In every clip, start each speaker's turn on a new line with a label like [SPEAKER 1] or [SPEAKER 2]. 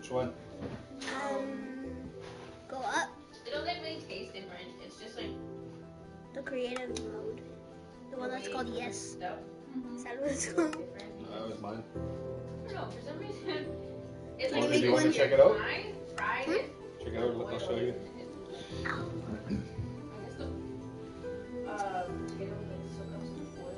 [SPEAKER 1] Which one?
[SPEAKER 2] Go up.
[SPEAKER 3] It doesn't really taste different. It's just like
[SPEAKER 2] The creative mode. The one that's called yes.
[SPEAKER 3] stuff.
[SPEAKER 2] Is that what it's called?
[SPEAKER 1] That was mine.
[SPEAKER 3] I don't know. For some reason, it's
[SPEAKER 1] Do
[SPEAKER 3] like
[SPEAKER 1] you want to check it out?
[SPEAKER 3] fried it.
[SPEAKER 1] Check it out. I'll show you.
[SPEAKER 3] I guess the potato would soak up some oil.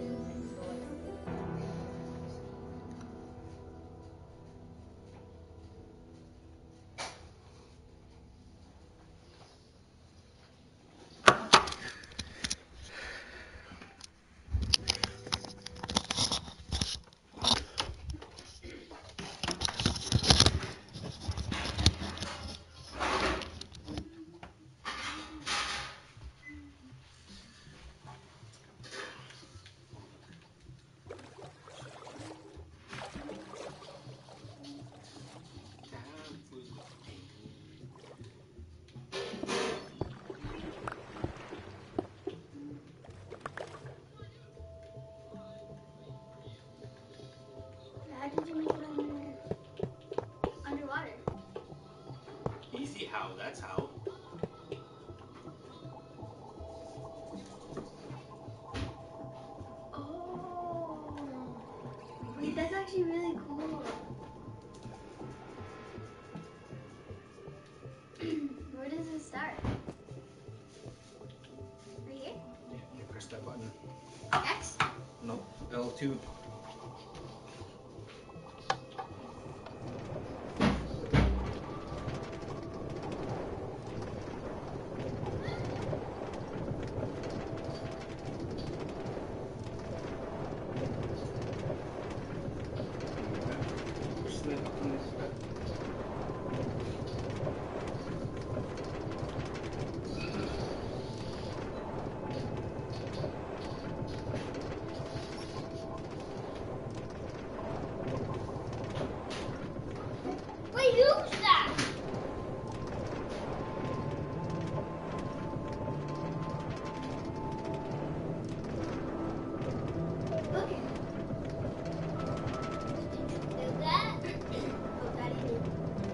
[SPEAKER 2] How did you make it underwater?
[SPEAKER 4] Easy how, that's how.
[SPEAKER 2] Oh. Wait, that's actually really cool. Where does it start? Right here?
[SPEAKER 4] Yeah, you press that button.
[SPEAKER 2] X?
[SPEAKER 4] No, L2. Push that up on this button.
[SPEAKER 2] Wait, who's that? Look at do that. Oh, Daddy did.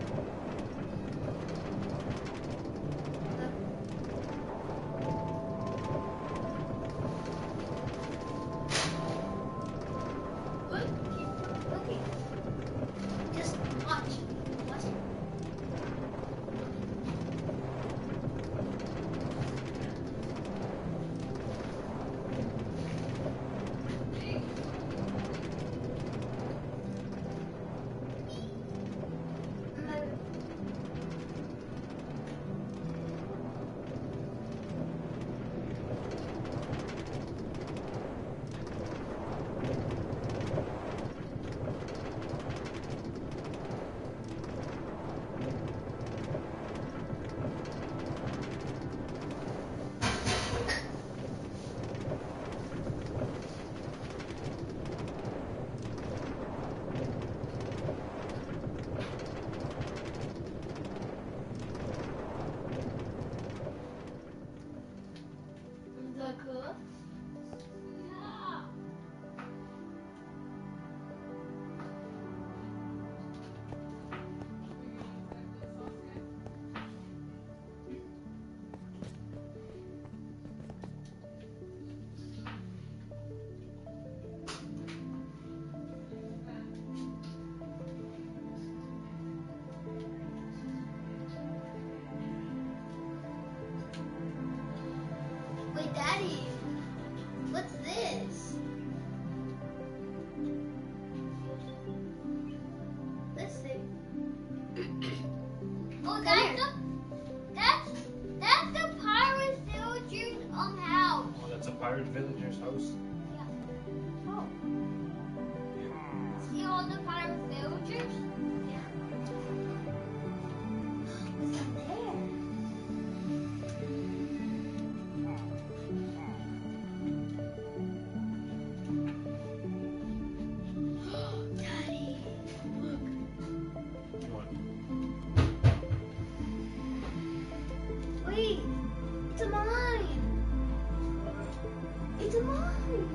[SPEAKER 2] Look. Keep looking. Just watch. Watch it. The cook? Yeah. Wait, Daddy, what's this? This thing. Oh, that's the pirate villager's house.
[SPEAKER 4] Oh, that's a pirate villager's house.
[SPEAKER 2] Oh. See all the pirate villagers? Yeah. What's up there? Daddy, look.
[SPEAKER 4] What?
[SPEAKER 2] Wait, it's a mine. It's a mine.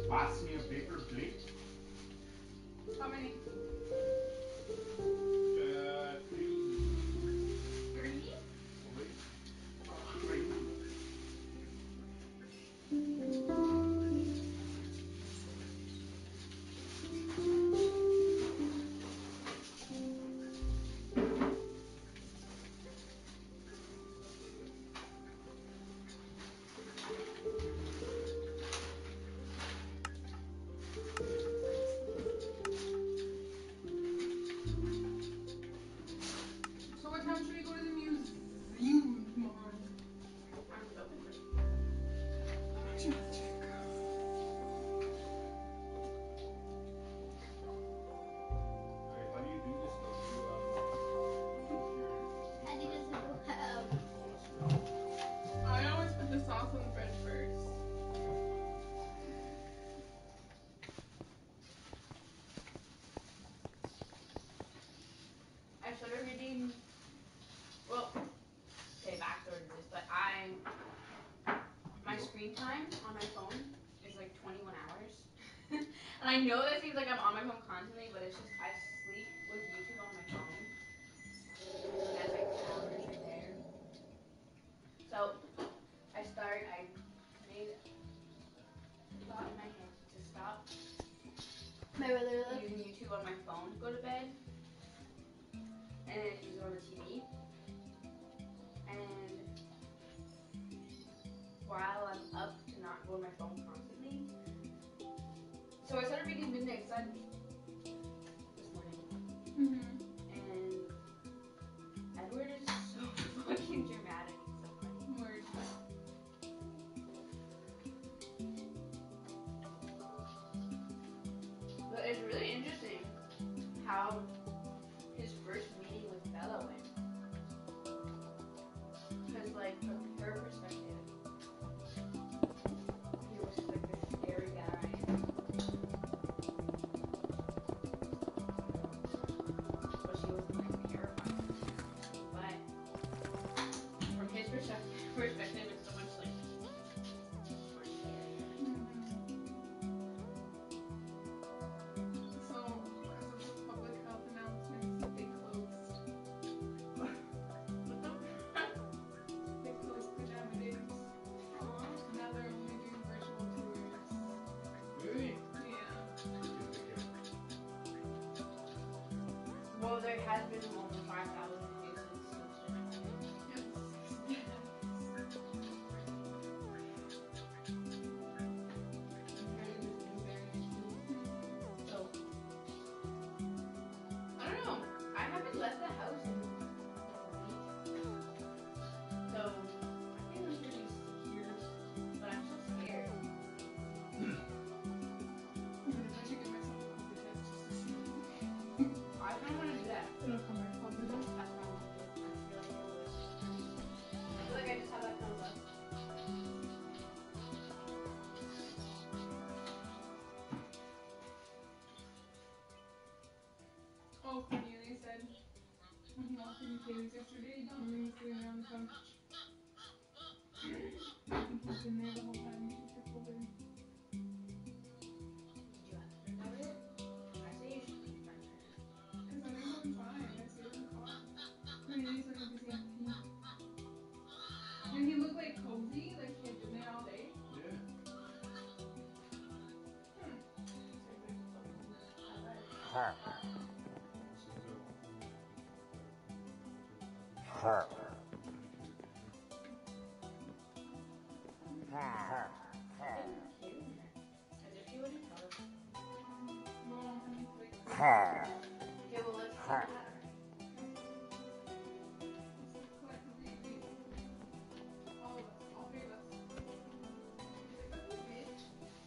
[SPEAKER 5] Pass me a paper plate.
[SPEAKER 3] How many?
[SPEAKER 5] 3.
[SPEAKER 3] 3?
[SPEAKER 5] Wait. 3.
[SPEAKER 3] So what time should we go to the museum tomorrow? I'm so confused.
[SPEAKER 1] Alright, how do you do this though?
[SPEAKER 2] I think it's
[SPEAKER 3] I always put the sauce on the bread first. I started reading. Well, okay, backstory to this, but my screen time on my phone is like 21 hours. And I know that seems like I'm on my phone constantly, but it's just I sleep with YouTube on my phone. And that's like hours right there. So I made a thought in my head to stop
[SPEAKER 2] my brother left.
[SPEAKER 3] using YouTube on my phone to go to bed. And then use it on the TV. And while I'm up to not go on my phone constantly. So I started reading Midnight Sun this morning. And Edward is so fucking dramatic. It's so funny.
[SPEAKER 6] Word.
[SPEAKER 3] But it's really interesting how his first meeting with Bella went. Because, like, from her perspective, he was just like this scary guy. But she wasn't like terrified. But from his perspective, it's so much like more scary.
[SPEAKER 6] So, as of public health announcements, they closed. They closed Pajama Days. Now they're only doing virtual tours.
[SPEAKER 5] Really?
[SPEAKER 6] Yeah.
[SPEAKER 3] Well, there has been over 5,000 cases since January.
[SPEAKER 6] Yes.
[SPEAKER 3] So, I don't know. I haven't left the house in a week. So, I think I'm pretty secure. But I'm so scared.
[SPEAKER 6] I should give myself a COVID test just to see.
[SPEAKER 3] I don't want to do that.
[SPEAKER 6] It'll come back positive.
[SPEAKER 3] That's what I want to do. I feel like I just have that kind of luck.
[SPEAKER 6] Oh, funny, they said when he walked in Katie's yesterday, Dominic was sitting around the couch. I think he's been there the whole time he took COVID.
[SPEAKER 3] Did you ask her about it? I say you should keep friends with her.
[SPEAKER 6] Because I think I'm fine. I see it in the car. I mean, he's like busy on the team. And he looked like cozy, like he had been there all day.
[SPEAKER 5] Yeah.
[SPEAKER 3] As if you wouldn't tell her.
[SPEAKER 6] Well, he's like,
[SPEAKER 3] Okay, well, let's see what
[SPEAKER 6] collectively, all of us, all three of us. He's like, that's a bitch.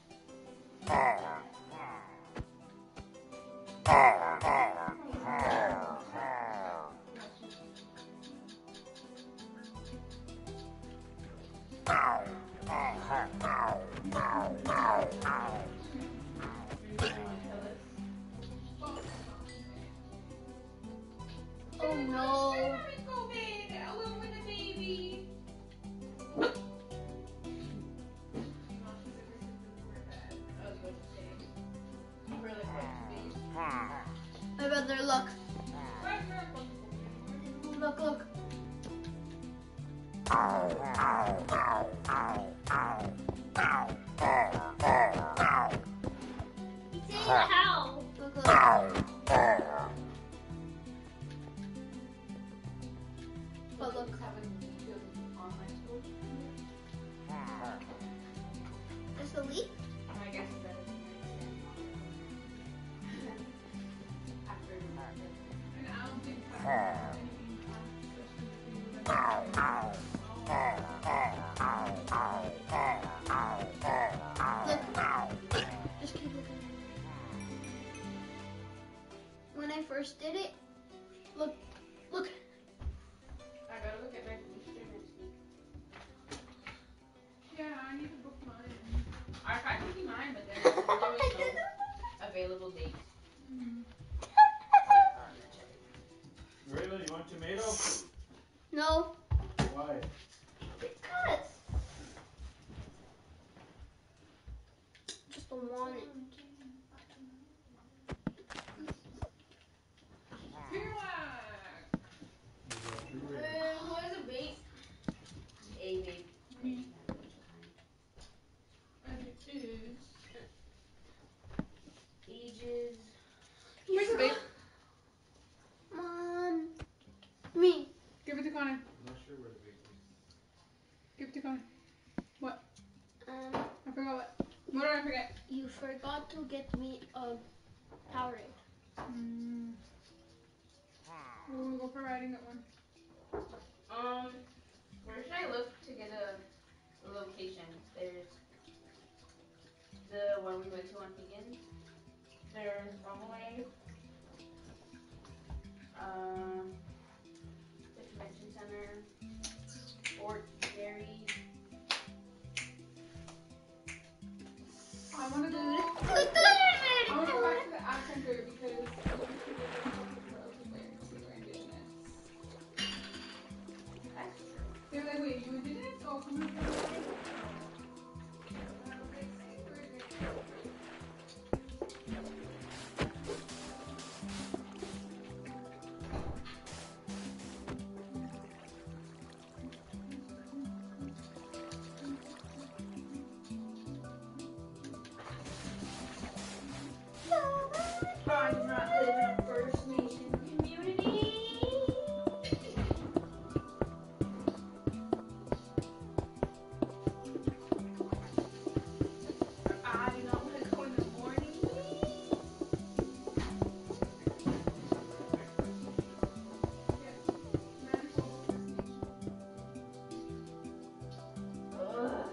[SPEAKER 2] Oh no.
[SPEAKER 6] Having COVID alone with a baby.
[SPEAKER 3] I was going to
[SPEAKER 2] look. Look, look. He's saying ow. Look, look. But look. Is the leak?
[SPEAKER 3] I guess it's better than after
[SPEAKER 6] And I don't think that's
[SPEAKER 2] Look. Just keep looking. When I first did it, look, look.
[SPEAKER 3] I gotta look at my Easter next week.
[SPEAKER 6] Yeah, I need to book mine.
[SPEAKER 3] I tried booking mine, but there was no available date.
[SPEAKER 1] Rayla, you want tomato?
[SPEAKER 2] No,
[SPEAKER 1] Why?
[SPEAKER 2] because. Just don't want it.
[SPEAKER 3] Who has a bait? A bait.
[SPEAKER 6] Me. And it is.
[SPEAKER 3] Ages.
[SPEAKER 6] Where's the bait?
[SPEAKER 2] Mom. Me.
[SPEAKER 6] Give it to Connor.
[SPEAKER 1] I'm not sure where the bait is.
[SPEAKER 6] Give it to Connor.
[SPEAKER 2] Um,
[SPEAKER 6] I forgot what. What did I forget?
[SPEAKER 2] you forgot to get me a Powerade.
[SPEAKER 6] We're gonna go for riding that one.
[SPEAKER 3] Where should I look to get a location? There's the one we went to on Higgins. There's Romaway. The convention center. Fort Dairy.
[SPEAKER 6] I wanna go.
[SPEAKER 2] Look,
[SPEAKER 6] I wanna go back to the app center because they're like, wait, you indigenous? Oh, come on.
[SPEAKER 2] I do not live in a First Nation community. I do not want to go in the morning.
[SPEAKER 3] Ugh.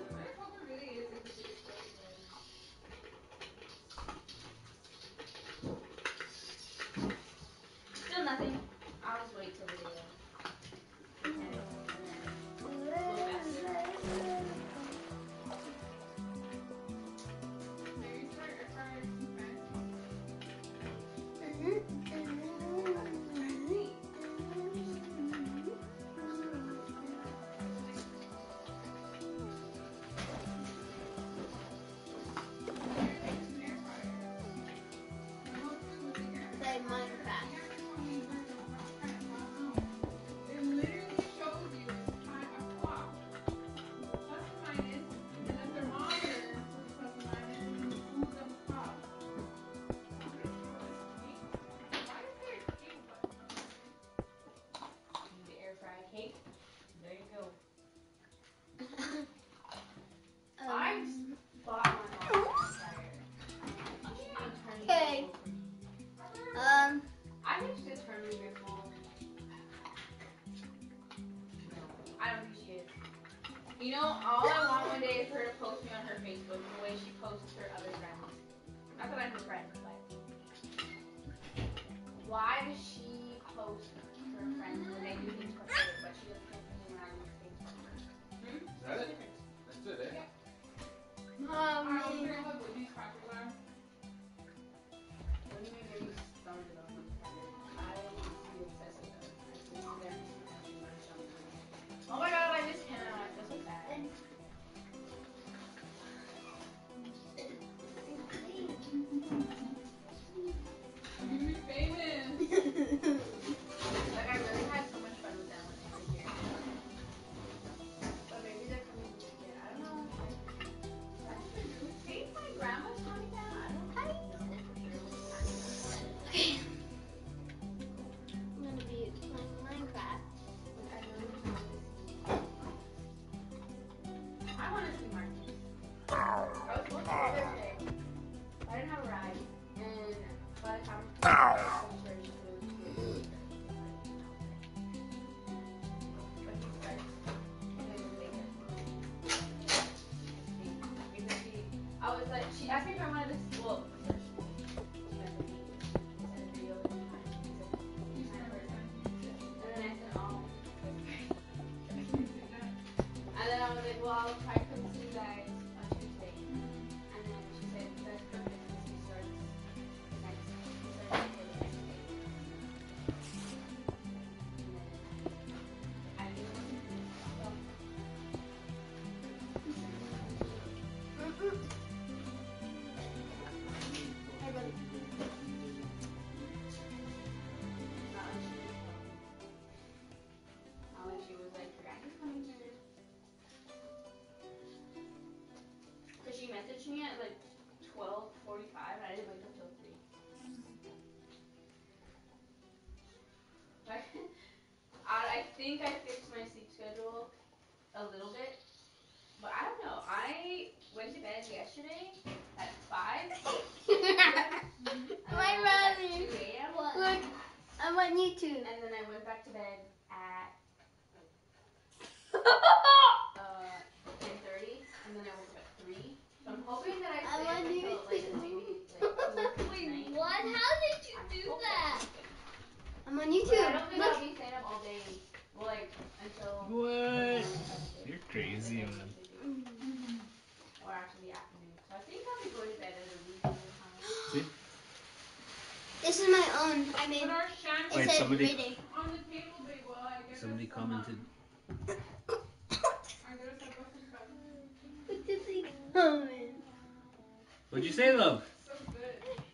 [SPEAKER 3] Still nothing. I'll just wait till the day.
[SPEAKER 2] Play Minecraft.
[SPEAKER 6] It literally shows you time o'clock. Plus and minus, and the thermometer was plus and minus, and you move them up. Why is there a cake button?
[SPEAKER 3] Need the air fry cake. There you go. I bought my mom a fryer.
[SPEAKER 2] Okay.
[SPEAKER 3] I think she just turned me your phone. No, I don't think she is. You know, all I want one day is her to post me on her Facebook the way she posts her other friends. Not that I'm her friend, but why does she post her friends when they do things for her, but she doesn't post me when I do things for her?
[SPEAKER 1] Is that it? That's it, eh?
[SPEAKER 6] I don't care how good these crackers are.
[SPEAKER 3] When you get me started on them, I will be obsessed with them. I think they're oh my god, I miss Hannah. I feel so bad.
[SPEAKER 6] You're famous.
[SPEAKER 3] I was supposed to go there today. I didn't have a ride, and by the time I was pretty sure it was too late. But he starts doing the bacon. Because I was like, she asked me if I wanted to, well, first, she messaged me, she sent a video of the time, she said, "You sign a person." And then I said, "Oh." And then I was like, "Well, I'll try to come see you guys on Tuesday." And then she said, "That's perfect because he starts next day." And then I didn't know.
[SPEAKER 2] Hey, buddy.
[SPEAKER 3] Not when she was like, "Your guy is coming here." Cause she messaged me at like 12:45 and I didn't wake up till 3. Like, I think I fixed my sleep schedule a little bit, but I don't know. I went to bed yesterday at 5. And
[SPEAKER 2] My
[SPEAKER 3] then I woke up at
[SPEAKER 2] brother.
[SPEAKER 3] 2 a.m.
[SPEAKER 2] Look, I'm on YouTube.
[SPEAKER 3] And then I went back to bed at 10:30, and then I woke up at 3. So I'm hoping that I
[SPEAKER 2] I'm
[SPEAKER 3] stay up
[SPEAKER 2] on
[SPEAKER 3] until like
[SPEAKER 2] YouTube.
[SPEAKER 3] maybe like 2 or 3
[SPEAKER 2] Wait,
[SPEAKER 3] tonight.
[SPEAKER 2] what? How did you
[SPEAKER 3] I'm
[SPEAKER 2] do
[SPEAKER 3] hoping.
[SPEAKER 2] that? I'm on
[SPEAKER 3] But I
[SPEAKER 2] YouTube.
[SPEAKER 3] don't think
[SPEAKER 2] Look.
[SPEAKER 3] I'll be staying up all day. Well, like until
[SPEAKER 4] What? You're crazy, man.
[SPEAKER 3] or after the afternoon. So I think I'll be going to bed at a reasonable time.
[SPEAKER 2] This is my own. I made.
[SPEAKER 6] Put our shank
[SPEAKER 2] It
[SPEAKER 4] Wait,
[SPEAKER 2] says
[SPEAKER 4] somebody-
[SPEAKER 2] reading.
[SPEAKER 6] on the table, babe, while I get
[SPEAKER 4] Somebody
[SPEAKER 6] us some,
[SPEAKER 4] commented.
[SPEAKER 6] I get us some butter.
[SPEAKER 2] What did they comment?
[SPEAKER 4] What'd you say, love?
[SPEAKER 6] So good.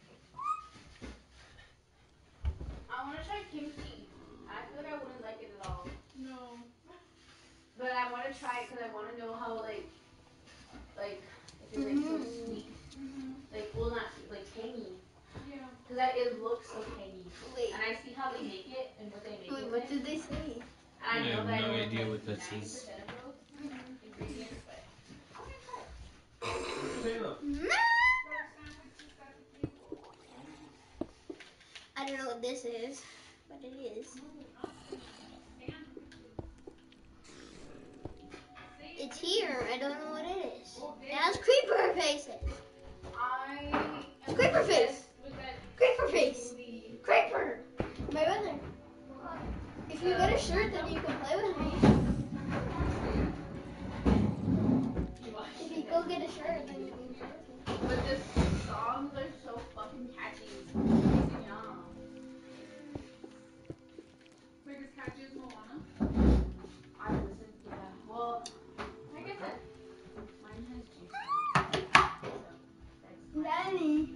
[SPEAKER 3] I want to try kimchi. I feel like I wouldn't like it at all.
[SPEAKER 6] No.
[SPEAKER 3] But I want to try it because I want to know how like if it's like so sweet. Like, well, not sweet, like tangy.
[SPEAKER 6] Yeah.
[SPEAKER 3] Because it looks so tangy.
[SPEAKER 2] Wait.
[SPEAKER 3] And I see how they make it and what they make
[SPEAKER 2] Wait,
[SPEAKER 3] it
[SPEAKER 2] what
[SPEAKER 3] with.
[SPEAKER 2] did they say?
[SPEAKER 3] And I
[SPEAKER 4] I
[SPEAKER 3] know
[SPEAKER 4] have
[SPEAKER 3] that
[SPEAKER 4] no
[SPEAKER 3] I know
[SPEAKER 4] idea
[SPEAKER 3] like
[SPEAKER 4] what that
[SPEAKER 3] 90%
[SPEAKER 4] is.
[SPEAKER 3] of those ingredients, but I want to try it.
[SPEAKER 4] What'd you say, love?
[SPEAKER 6] Put our sandwiches at the table.
[SPEAKER 2] I don't know what this is, but it is.
[SPEAKER 6] No, not stand. Say
[SPEAKER 2] It's here. I don't know what it is.
[SPEAKER 6] Oh,
[SPEAKER 2] It has creeper faces.
[SPEAKER 3] I am
[SPEAKER 2] Creeper face.
[SPEAKER 3] obsessed with that
[SPEAKER 2] Creeper face.
[SPEAKER 3] movie.
[SPEAKER 2] Creeper. My brother. If you get a shirt, then you can play with me. If you go get a shirt, then you can play with me.
[SPEAKER 3] But the songs are so fucking catchy. It's pissing me off.
[SPEAKER 6] like as catchy as Moana.
[SPEAKER 3] I listen to that. Well, like I said, mine has juice. So, that's
[SPEAKER 2] Nanny.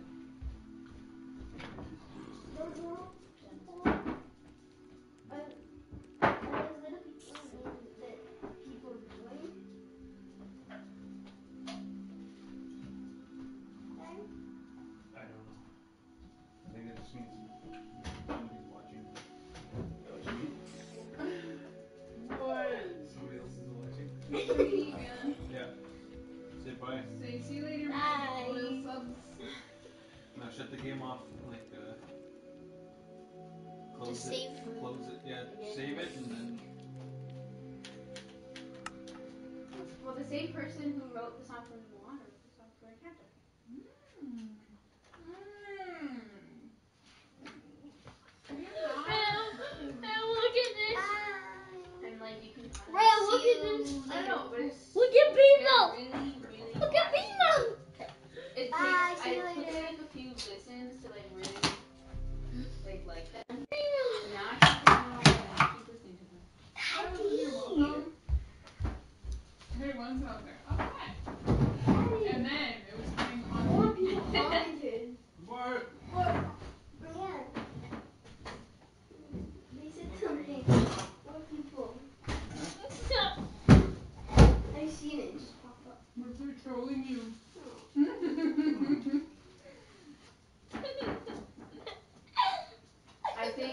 [SPEAKER 4] I don't know. I think it just means somebody's watching. Is that what you mean?
[SPEAKER 1] What? Somebody else is watching.
[SPEAKER 6] Greedy, man.
[SPEAKER 1] Yeah. Say bye.
[SPEAKER 6] Say see you later,
[SPEAKER 2] Bye.
[SPEAKER 6] man. Loyal subs.
[SPEAKER 1] Now shut the game off. Like close
[SPEAKER 2] Just
[SPEAKER 1] it.
[SPEAKER 2] save.
[SPEAKER 1] Close it. Yeah. Save it and then.
[SPEAKER 3] well, the same person who wrote the song for Moana wrote the song for Encanto.
[SPEAKER 2] Look at this.
[SPEAKER 3] And like you can.
[SPEAKER 2] Rhea, look at this.
[SPEAKER 3] I don't know, but it's
[SPEAKER 2] Look at
[SPEAKER 3] they're
[SPEAKER 2] Beemo.
[SPEAKER 3] really, really.
[SPEAKER 2] Look at Beemo.
[SPEAKER 3] It
[SPEAKER 2] Bye,
[SPEAKER 3] takes
[SPEAKER 2] see you
[SPEAKER 3] I took
[SPEAKER 2] later.
[SPEAKER 3] like a few listens to like really like them. And now I keep listening to them.
[SPEAKER 6] Welcome. Hey, one's out there. Okay. And then it was coming
[SPEAKER 2] More
[SPEAKER 6] on.
[SPEAKER 2] people commented.
[SPEAKER 1] What?
[SPEAKER 2] Brianne. They said something. More people. I've seen it just pop up.
[SPEAKER 6] We're trolling you.
[SPEAKER 3] I think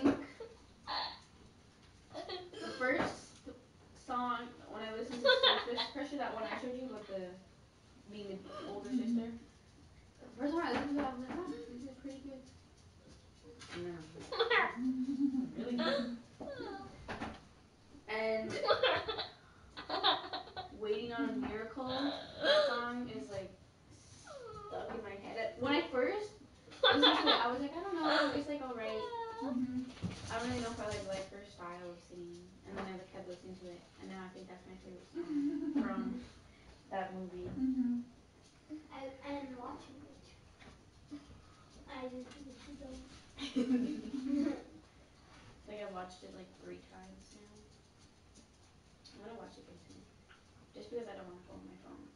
[SPEAKER 3] the first song when I listened to Surface Pressure, that one I showed you with the being the older sister. The first time I listened to it, I was like, oh, this is pretty good. And then I was like, really good. And Waiting on a Miracle, that song is like stuck in my head. When I first listened to it, I was like, I don't know, it's like alright. I don't really know if I like her style of singing. And then I kept listening to it, and now I think that's my favorite song from that movie.
[SPEAKER 2] And watching it. I just need to go.
[SPEAKER 3] Like I watched it like 3 times now. I'm gonna watch it again soon. Just because I don't want to go on my phone.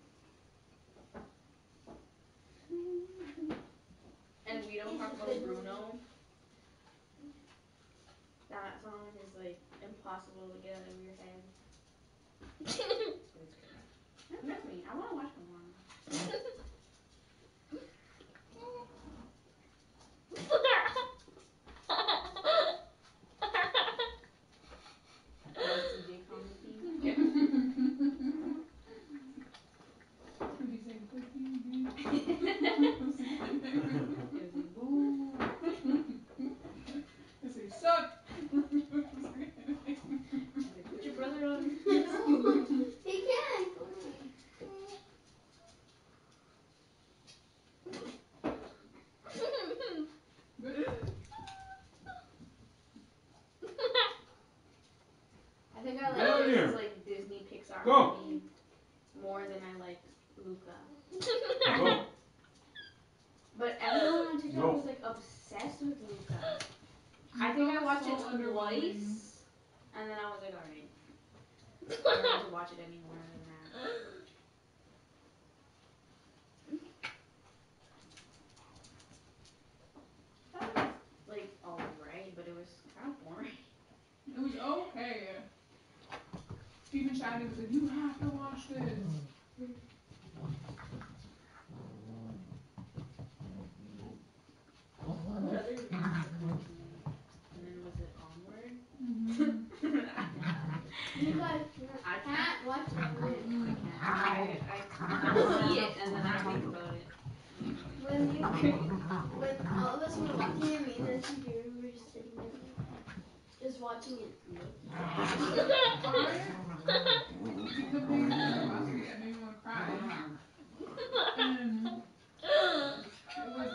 [SPEAKER 3] And we don't talk about Bruno. That song is like impossible to get out of your head. But it's good. Don't trust me. I want to watch more. DJ commenting. Yeah.
[SPEAKER 6] What do you say?
[SPEAKER 3] It was like, boo.
[SPEAKER 6] I say, suck!
[SPEAKER 3] Put your brother on.
[SPEAKER 2] He can't.
[SPEAKER 3] I think I
[SPEAKER 4] Get
[SPEAKER 3] like
[SPEAKER 4] out of here.
[SPEAKER 3] this like Disney Pixar
[SPEAKER 4] Go.
[SPEAKER 3] movie more than I like Luca.
[SPEAKER 4] Go.
[SPEAKER 3] But everyone on TikTok
[SPEAKER 4] No.
[SPEAKER 3] was like obsessed with Luca. I think I watched it
[SPEAKER 6] So underwhelming.
[SPEAKER 3] twice, and then I was like, alright. I don't have to watch it anymore than that. That was like alright, but it was kind of boring.
[SPEAKER 6] It was okay. Stephen Shadley was like, you have to watch this.
[SPEAKER 3] What other movies did I watch? And then was it Onward?
[SPEAKER 2] You guys
[SPEAKER 3] I
[SPEAKER 2] can't watch it.
[SPEAKER 3] I see it and then I think about it.
[SPEAKER 2] When all of us were watching it, me and then Shakira were just sitting there, just watching it.
[SPEAKER 6] The thing that last week that made me want to cry. And it was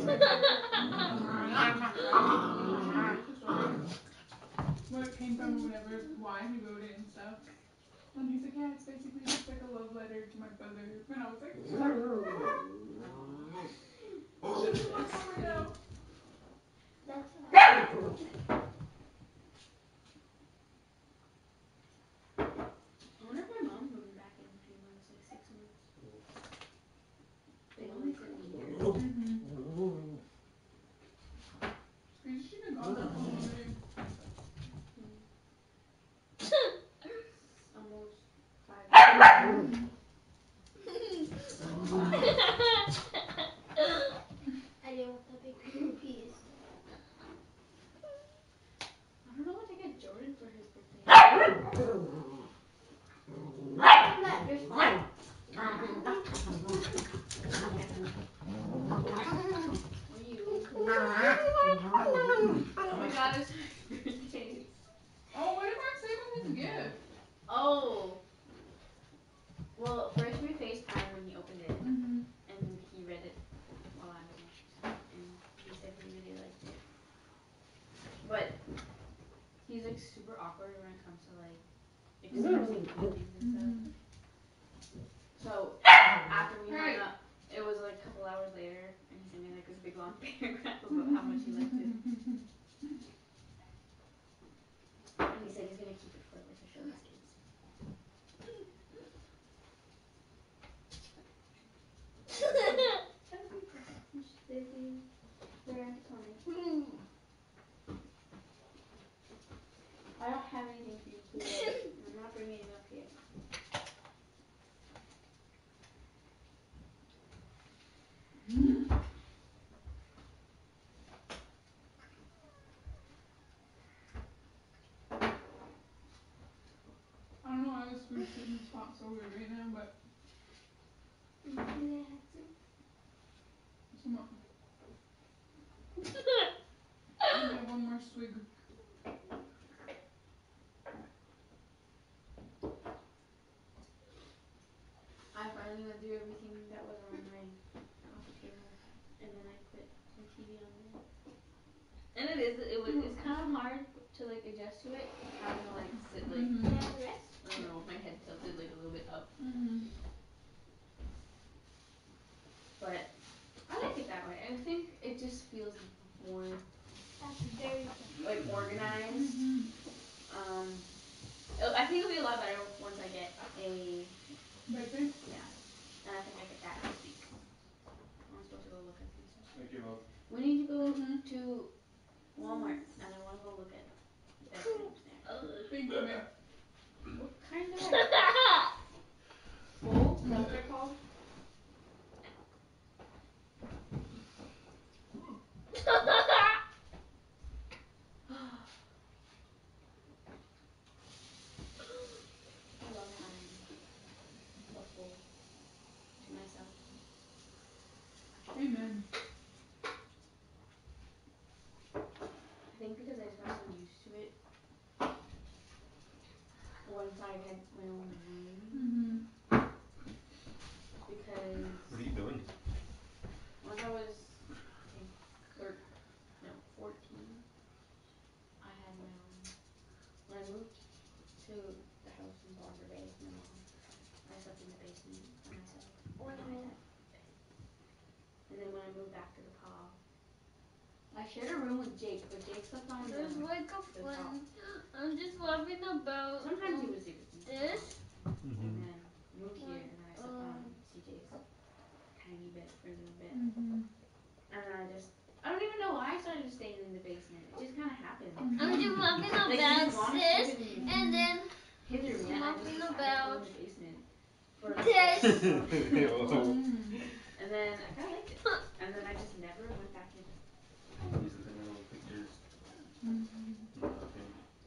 [SPEAKER 6] where it came from, whatever, why he wrote it and stuff. And he's like, yeah, it's basically just like a love letter to my brother. And I was like, should have been somewhere now.
[SPEAKER 2] That's
[SPEAKER 3] I wonder if my mom's moving back in a few months, like 6 months. They only said a year.
[SPEAKER 6] She's been gone that long already.
[SPEAKER 3] Almost 5 years.
[SPEAKER 2] I didn't want that big piece.
[SPEAKER 3] I don't know what to get Jordan for his birthday.
[SPEAKER 2] There's one.
[SPEAKER 3] What are you? Oh my god, it's my birthday.
[SPEAKER 6] Oh, what did Mark say about his gift?
[SPEAKER 3] Oh. Well, first we FaceTime when he opened it, and he read it while I was watching, and he said he really liked it. But he's like super awkward when it comes to like expressing feelings and stuff. So after we hung up, it was like a couple hours later, and he sent me like this big long paragraph about how much he liked it. And he said he's gonna keep it forever to show his kids. I don't have anything for you today. I'm not bringing it up yet.
[SPEAKER 6] I don't know why this food sitting in this spot so weird right now, but
[SPEAKER 3] finally went through everything that was on my coffee table, and then I put my TV on there. And it's kind of hard to like adjust to it, having to like sit like
[SPEAKER 2] Yeah, the rest.
[SPEAKER 3] I don't know, with my head tilted like a little bit up. But I like it that way. I think it just feels more
[SPEAKER 2] That's very
[SPEAKER 3] like organized. I think it'll be a lot better once I get a
[SPEAKER 6] Baker?
[SPEAKER 3] yeah, and I think I get that this week. I'm supposed to go look at some stuff.
[SPEAKER 5] Thank you, Mom.
[SPEAKER 3] We need to go to Walmart, and I want to go look at bed frames there.
[SPEAKER 6] Thank you, babe.
[SPEAKER 3] What kind of full? Is that what they're called? I love having a full to myself.
[SPEAKER 6] Amen.
[SPEAKER 3] I think because I just got so used to it once I had my own room. Because
[SPEAKER 4] What are you doing?
[SPEAKER 3] once I was, I think, 14, I had my own. When I moved to the house in Bomber Bay with my mom, I slept in the basement by myself.
[SPEAKER 2] Or
[SPEAKER 3] And my dad. And then when I moved back to the PA, I shared a room with Jake, but Jake slept on
[SPEAKER 2] There's
[SPEAKER 3] the
[SPEAKER 2] like a
[SPEAKER 3] the top.
[SPEAKER 2] friend. I'm just laughing about
[SPEAKER 3] Sometimes he would sleep with me.
[SPEAKER 2] this.
[SPEAKER 3] And then moved here, and then I slept on CJ's tiny bed for a little bit. And then I don't even know why I started staying in the basement. It just kind of happened.
[SPEAKER 2] I'm just laughing
[SPEAKER 3] Like, he
[SPEAKER 2] about
[SPEAKER 3] just wanted
[SPEAKER 2] this,
[SPEAKER 3] to sleep in
[SPEAKER 2] and then
[SPEAKER 3] his room, and I just
[SPEAKER 2] talking
[SPEAKER 3] decided to
[SPEAKER 2] about
[SPEAKER 3] go in the basement for
[SPEAKER 2] this.
[SPEAKER 3] And then I kind of liked it. And then I just never went back in.
[SPEAKER 4] These are the little pictures. Okay.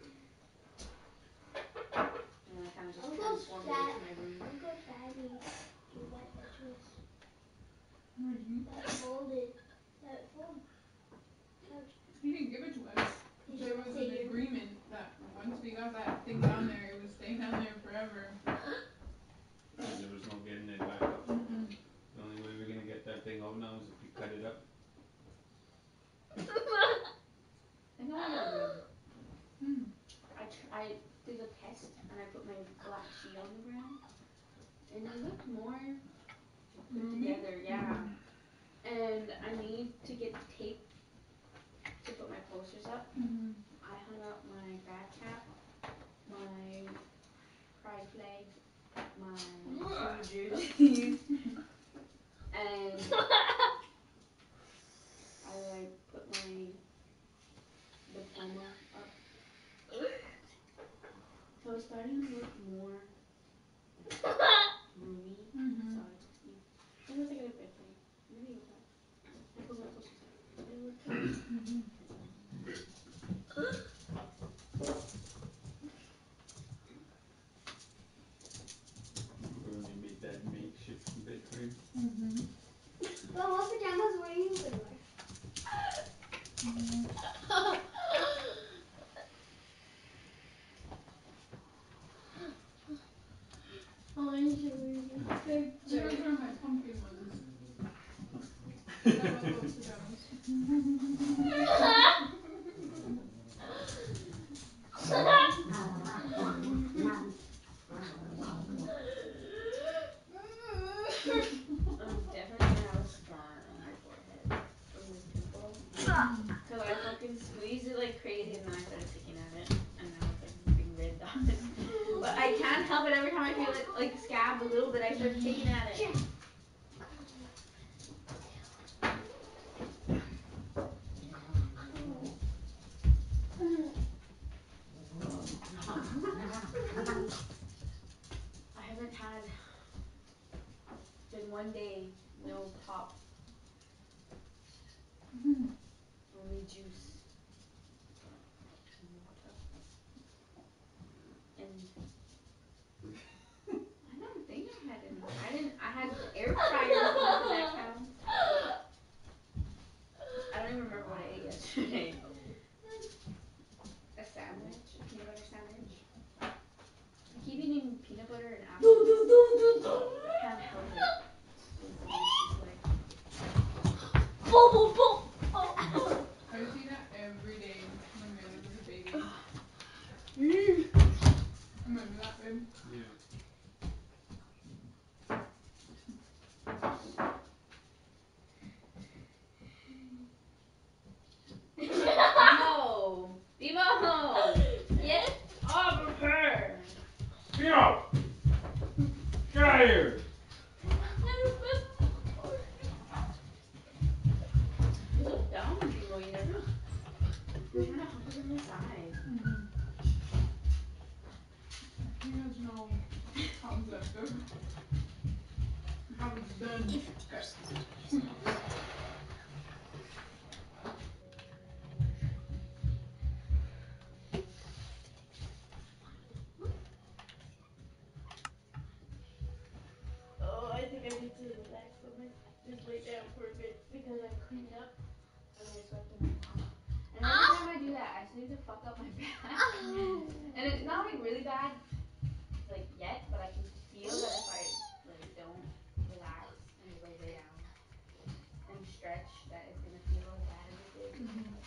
[SPEAKER 3] And then I kind of just
[SPEAKER 2] Uncle
[SPEAKER 3] transformed
[SPEAKER 2] Fat-
[SPEAKER 3] it into my room.
[SPEAKER 2] Uncle Fatty, do what that twist?
[SPEAKER 6] Mhm.
[SPEAKER 2] That folded. That fold. Couch.
[SPEAKER 6] He didn't give it to us.
[SPEAKER 2] Did
[SPEAKER 6] There
[SPEAKER 2] you
[SPEAKER 6] was
[SPEAKER 2] say
[SPEAKER 6] an
[SPEAKER 2] you?
[SPEAKER 6] agreement that once we got that thing down there, it would stay down there forever.
[SPEAKER 4] And there was no getting it back up. The only way we're gonna get that thing out now is if we cut it up.
[SPEAKER 3] I know I got a room.
[SPEAKER 6] Mm.
[SPEAKER 3] I did a test, and I put my black sheet on the ground, and it looked more put together, yeah. And I need to get tape to put my posters up. I hung up my bad cap, my pride flag, my two jerseys, and I like put my diploma up. So it's starting to look more roomy. So I just need. I think it's like a good bed frame. Maybe with that. I put my posters up. It looks
[SPEAKER 4] We're gonna make that makeshift bed frame.
[SPEAKER 2] Well, what pajamas were you gonna wear?
[SPEAKER 6] Those are my pumpkin ones. I love those pajamas.
[SPEAKER 3] I'm definitely gonna have a scar on my forehead from this pimple. Cause I fucking squeezed it like crazy, and then I started picking at it, and now it's like a big red dot. But I can't help it. Every time I feel it like scab a little bit, I start picking at it. I haven't had been one day no pop, only juice and water. And I don't think I had any. I had air fryer. Does that count? I don't even remember what I ate yesterday. A sandwich, a peanut butter sandwich. I keep eating peanut butter and apples. I can't help it.
[SPEAKER 6] it's done.
[SPEAKER 2] Oh, I think I need to relax a bit. Just lay down for a bit because I cleaned up and I swept in my house.
[SPEAKER 3] And every time I do that, I seem to fuck up my back. And it's not like really bad, like yet, but I can feel that if I like don't relax and just like lay down and stretch, that it's gonna feel as bad as it did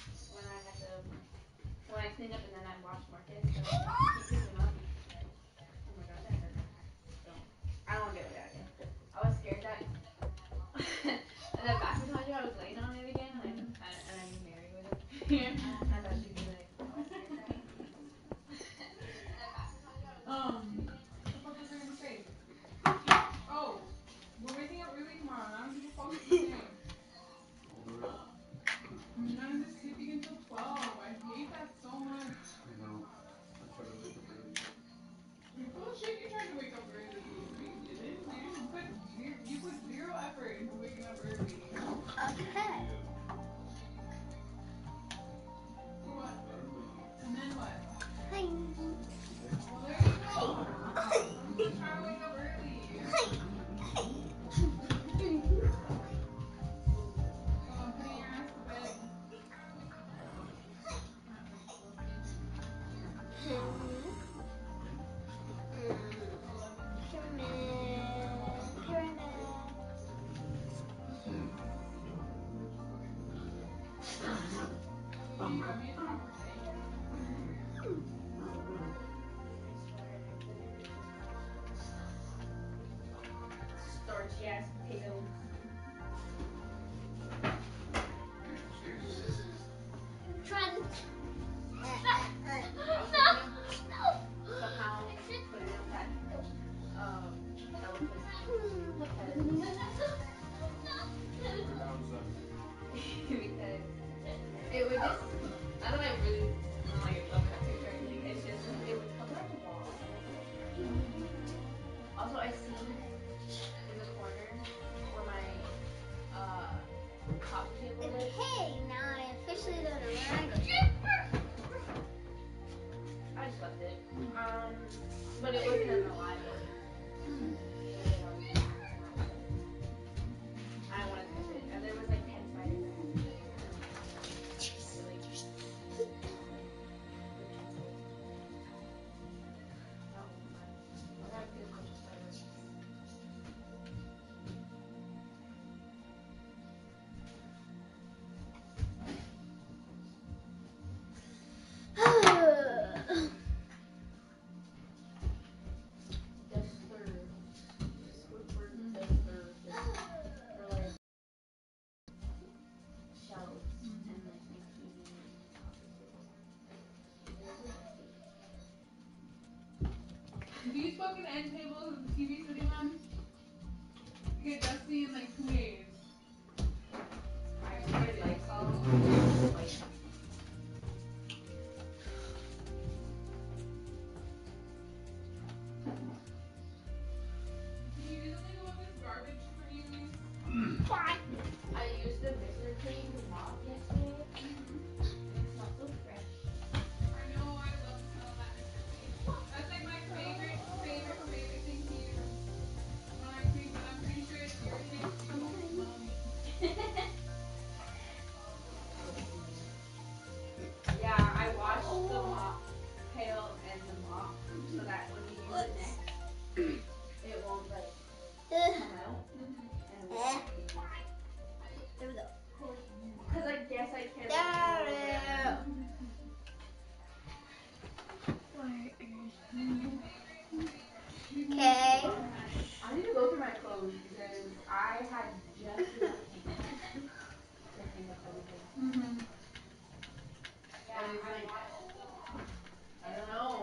[SPEAKER 3] when I cleaned up and then I watched Marcus. So keep picking him up. Oh my god, that hurt my back. So I don't want to get it out again. I was scared that. And then back in time, I was laying on it again, and I knew Mary was here. I thought she'd be like, I was scared that.
[SPEAKER 6] What the fuck was I gonna say? Oh, we're waking up early tomorrow. None of the fuck is the same. None of us sleeping until 12. I hate that so much.
[SPEAKER 4] I know. I try to wake up early.
[SPEAKER 6] Bullshit, you tried to wake up early. No, you didn't. You put zero effort into waking up early.
[SPEAKER 2] Okay.
[SPEAKER 6] For what? And then what?
[SPEAKER 2] Hi.
[SPEAKER 6] Well, there you go. Just try to wake up early. Oh, I'm putting your ass to bed. You got me a chocolate cake.
[SPEAKER 3] Starchy ass potatoes. Somehow put it in that elephant because it would just, not that I really like love that picture or anything, it's just, it would cover up the wall. Also, I see in the corner where my coffee table is.
[SPEAKER 2] Hey, now I officially know the word.
[SPEAKER 3] I just left it. But it wasn't in the library. I don't want to touch it. And there was like 10 spiders in it. Really. No, I gotta feel close to spiders. Dusters. Squidward dusters. For like shelves and like my
[SPEAKER 6] These fucking end tables with the TV sitting on get dusty in like 2 days.
[SPEAKER 3] I sprayed Lysol. Like,
[SPEAKER 6] Can you do something about this garbage for you?
[SPEAKER 3] I used the Mr. Clean mop yesterday. And it smells so fresh.
[SPEAKER 6] I know, I love the smell of that Mr. Clean. That's like my favorite thing to use when I clean, but I'm pretty sure it irritates you. Mommy.
[SPEAKER 3] Yeah, I washed the mop pail and the mop so that when you use it next, it won't like come out. And
[SPEAKER 2] There we go.
[SPEAKER 3] because I guess I can't.
[SPEAKER 2] Okay.
[SPEAKER 3] I need to go through my clothes because I had just enough to hang up everything. Yeah, I don't know.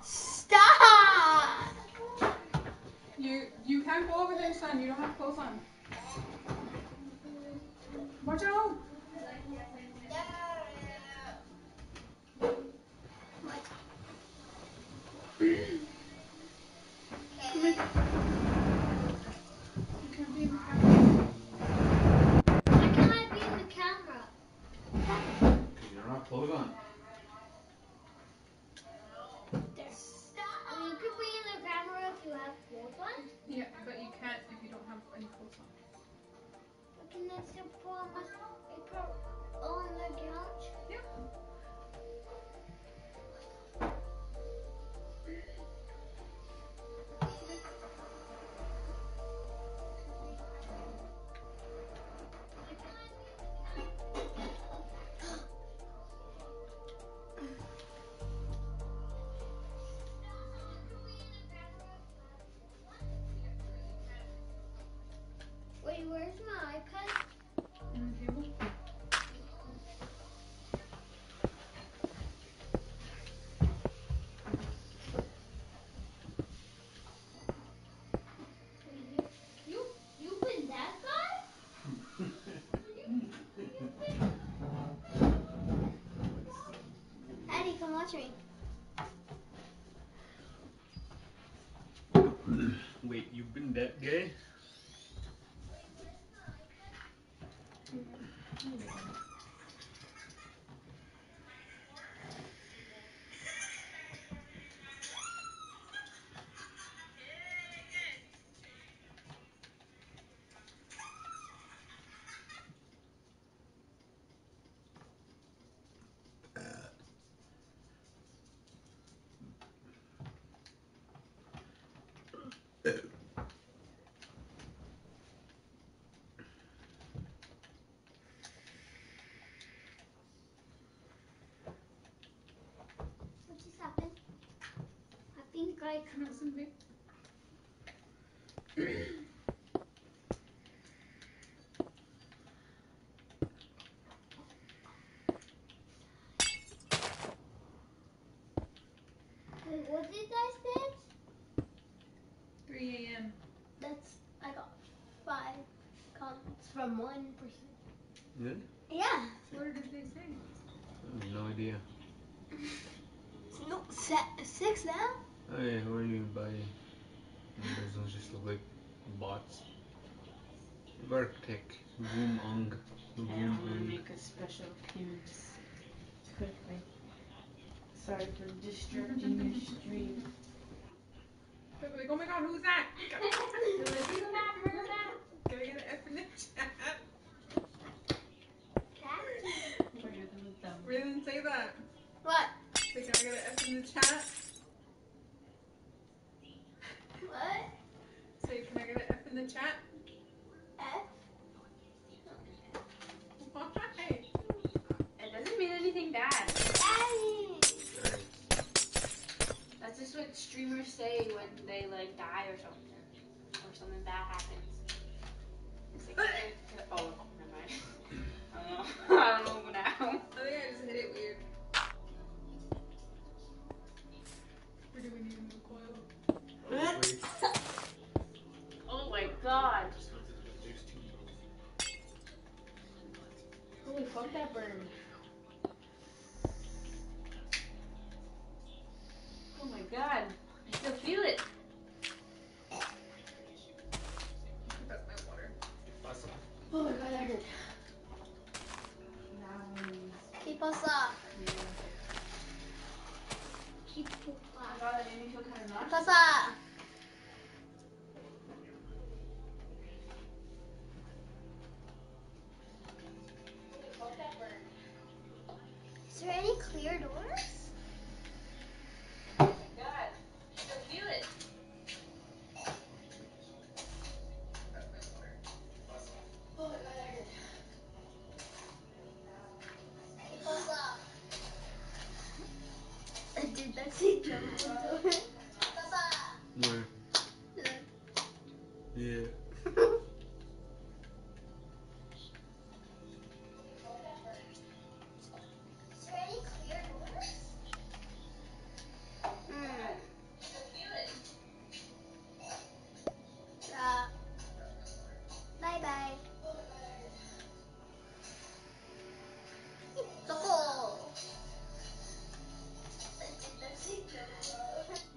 [SPEAKER 2] Stop!
[SPEAKER 6] You can't go over there, son. You don't have clothes on. Watch out!
[SPEAKER 2] Okay.
[SPEAKER 6] You can't be in the
[SPEAKER 4] Hold on.
[SPEAKER 2] There. I mean, you could bring in the camera if you have both ones.
[SPEAKER 6] Yeah, but you can't if you don't have any clothes on.
[SPEAKER 2] But can I still put on my paper on the couch?
[SPEAKER 6] Yep.
[SPEAKER 2] Wait, where's my iPad?
[SPEAKER 6] On the table.
[SPEAKER 2] You've been that guy? Eddie, come watch me.
[SPEAKER 4] Wait, you've been that gay?
[SPEAKER 2] What just happened? I think like
[SPEAKER 6] Come out some big.
[SPEAKER 2] wait, what did I say?
[SPEAKER 6] 3 a.m.
[SPEAKER 2] That's I got 5 comments from 1 person.
[SPEAKER 4] Really?
[SPEAKER 2] Yeah.
[SPEAKER 6] What did they say?
[SPEAKER 4] I have no idea.
[SPEAKER 2] No, 6 now.
[SPEAKER 4] Oh yeah, where do you buy? Those ones just look like bots. Verktech. Voomong.
[SPEAKER 3] And I'm gonna
[SPEAKER 4] Voomong.
[SPEAKER 3] make a special appearance quickly. Sorry for disrupting your stream.
[SPEAKER 6] They'll be like, oh my god, who's that?
[SPEAKER 3] They're like, who's that? Who's that?
[SPEAKER 6] Can I get an F in the chat? Raylan, say that.
[SPEAKER 2] What?
[SPEAKER 6] Say, can I get an F in the chat?
[SPEAKER 2] What?
[SPEAKER 6] Say, can I get an F in the chat?
[SPEAKER 2] F?
[SPEAKER 6] Why?
[SPEAKER 3] It doesn't mean anything bad.
[SPEAKER 2] Eddie!
[SPEAKER 3] That's just what streamers say when they like die or something. Or something bad happens. It's like, oh, never mind. I don't know now.
[SPEAKER 6] I think I just hit it weird. Or do we need a new coil?
[SPEAKER 3] Oh my god. Holy fuck, that burned. Oh my god. I still feel it.
[SPEAKER 6] That's my water.
[SPEAKER 3] Oh my god, that hurt.
[SPEAKER 2] Keep us up.
[SPEAKER 3] Yeah.
[SPEAKER 2] Keep us
[SPEAKER 3] Oh my
[SPEAKER 2] up.
[SPEAKER 3] god, that made me feel kind of
[SPEAKER 2] Keep
[SPEAKER 3] nauseous.
[SPEAKER 2] us up.
[SPEAKER 3] Holy fuck, that burned.
[SPEAKER 2] Is there any clear doors?
[SPEAKER 3] Oh my god. I still feel it.
[SPEAKER 6] That's my water.
[SPEAKER 3] Oh my god, that hurt.
[SPEAKER 2] Keep us up. Dude, that's a jump into it. Keep us up.
[SPEAKER 4] Where? Yeah.
[SPEAKER 2] Is there any clear doors?
[SPEAKER 3] Still feel it.
[SPEAKER 2] Bye bye. Dude, that's a jump.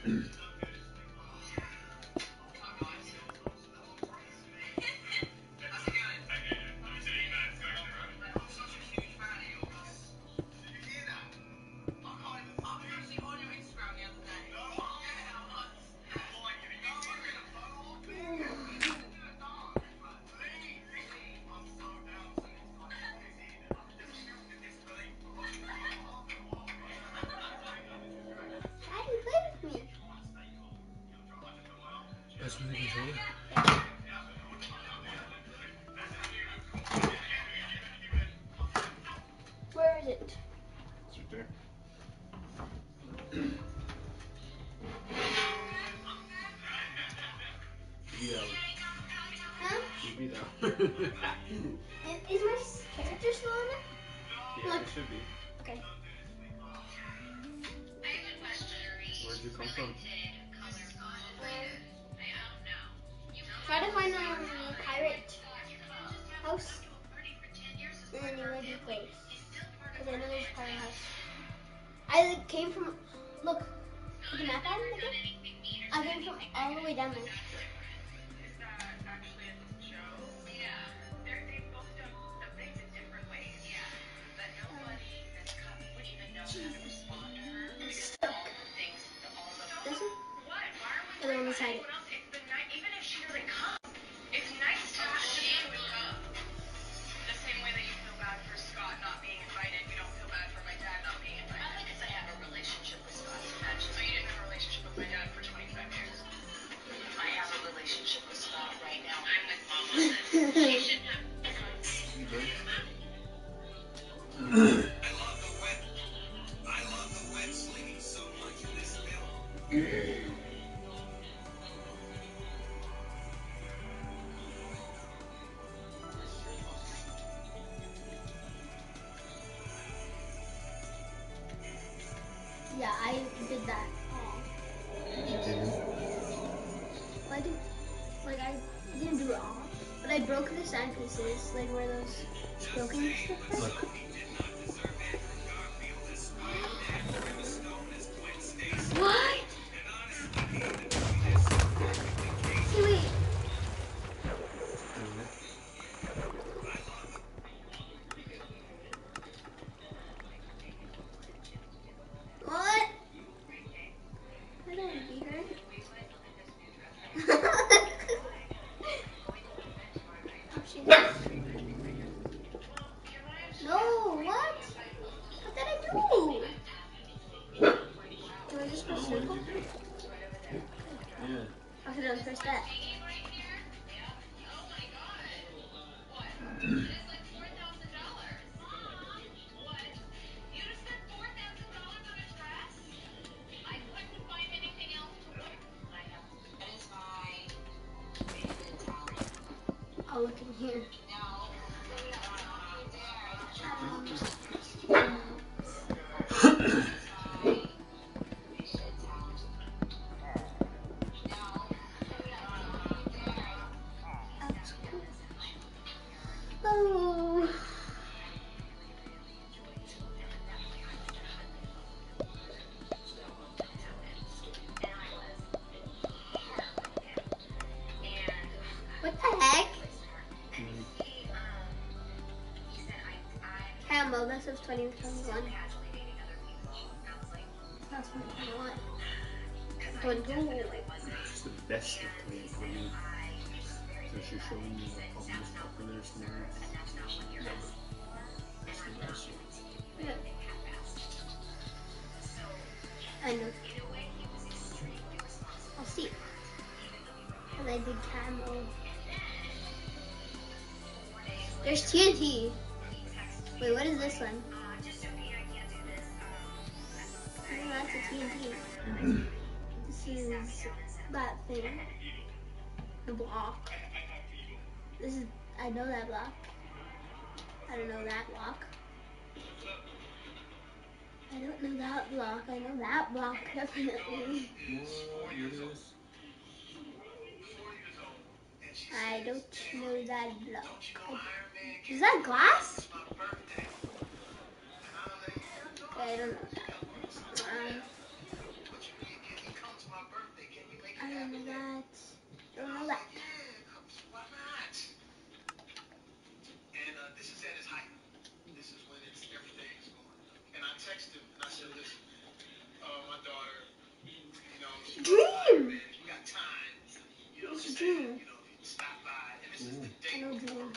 [SPEAKER 2] Daddy, play with me.
[SPEAKER 4] That's with the controller?
[SPEAKER 2] Where is it?
[SPEAKER 4] It's right there. Yeah.
[SPEAKER 2] Huh?
[SPEAKER 4] Should be that.
[SPEAKER 2] Is my character still on it?
[SPEAKER 4] Yeah, it should be.
[SPEAKER 2] Okay.
[SPEAKER 4] Where'd you come from?
[SPEAKER 2] Try to find a pirate house in a new ready place. Because I know there's a pirate house. I came from, look, the map on the game? I came from all the way down there. This one? The one beside it. Yeah, I did that.
[SPEAKER 4] You didn't?
[SPEAKER 2] Well, I didn't do it all, but I broke the sand pieces, like where those broken stuff are.
[SPEAKER 4] Look.
[SPEAKER 2] What? Hey, wait. What? I don't want to be her. Oh, she did. No, what? What did I do? Do I just press circle?
[SPEAKER 4] Yeah.
[SPEAKER 2] I should have pressed that. I'll look in here. Oh. What the heck? Camel, that says 2021. That's 2021. 2021.
[SPEAKER 4] It's the best of 2020. So she's showing you all the most popular snares. That's the best.
[SPEAKER 2] Yeah. I know. I'll see. And I did camel. There's TNT. Wait, what is this one? Oh, that's a TNT. This is that thing. The block. This is, I know that block. I don't know that block. I don't know that block. I know that block, definitely. I don't know that block. Is that glass? Okay, I don't know that. June.
[SPEAKER 4] Ooh.
[SPEAKER 2] I know June.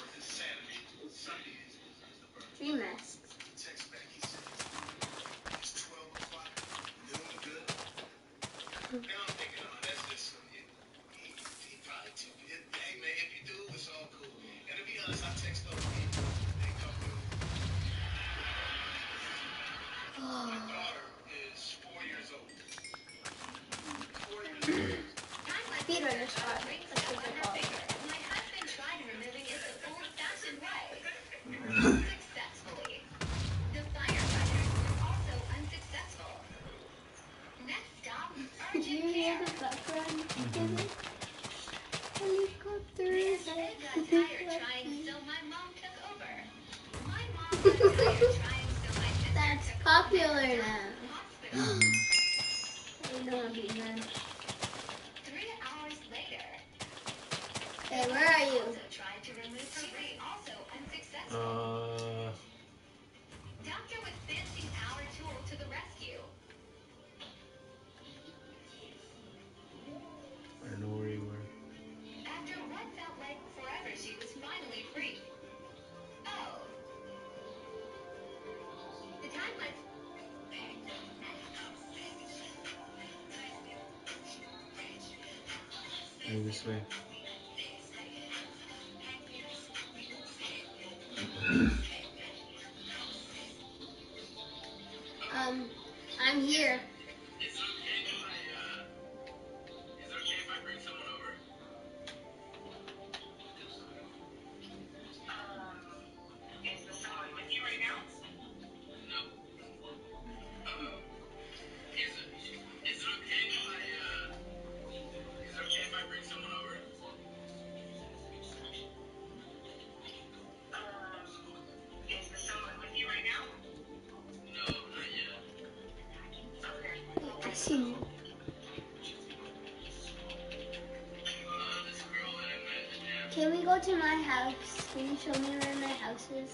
[SPEAKER 2] Dream masks. Speedrunner spot. That's what they're called.
[SPEAKER 7] My husband tried removing it the old-fashioned way. Unsuccessfully. The firefighters were also unsuccessful. Next stop,
[SPEAKER 2] Did you
[SPEAKER 7] urgent
[SPEAKER 2] hear
[SPEAKER 7] care.
[SPEAKER 2] the background?
[SPEAKER 4] Mhm.
[SPEAKER 2] Helicopters.
[SPEAKER 7] Yesterday got tired trying, so my mom took over. My mom got tired trying, so my sister
[SPEAKER 2] That's
[SPEAKER 7] took
[SPEAKER 2] popular
[SPEAKER 7] over.
[SPEAKER 2] now.
[SPEAKER 7] Hospital.
[SPEAKER 2] I don't want to be mad.
[SPEAKER 7] 3 hours later.
[SPEAKER 2] Hey, where are you?
[SPEAKER 7] Also tried to remove her ring, also unsuccessful. Doctor with fancy power tool to the rescue.
[SPEAKER 4] I don't know where you were.
[SPEAKER 7] After what felt like forever, she was finally free. Oh. The time went.
[SPEAKER 4] Go this way.
[SPEAKER 2] I'm here. I see you. Can we go to my house? Can you show me where my house is?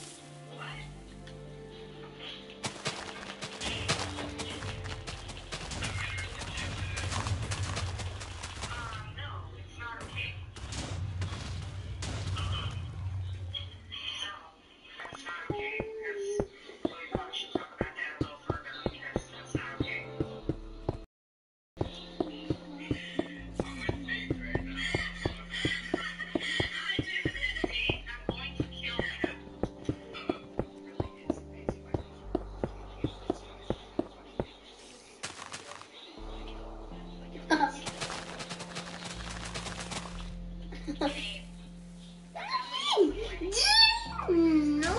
[SPEAKER 2] No.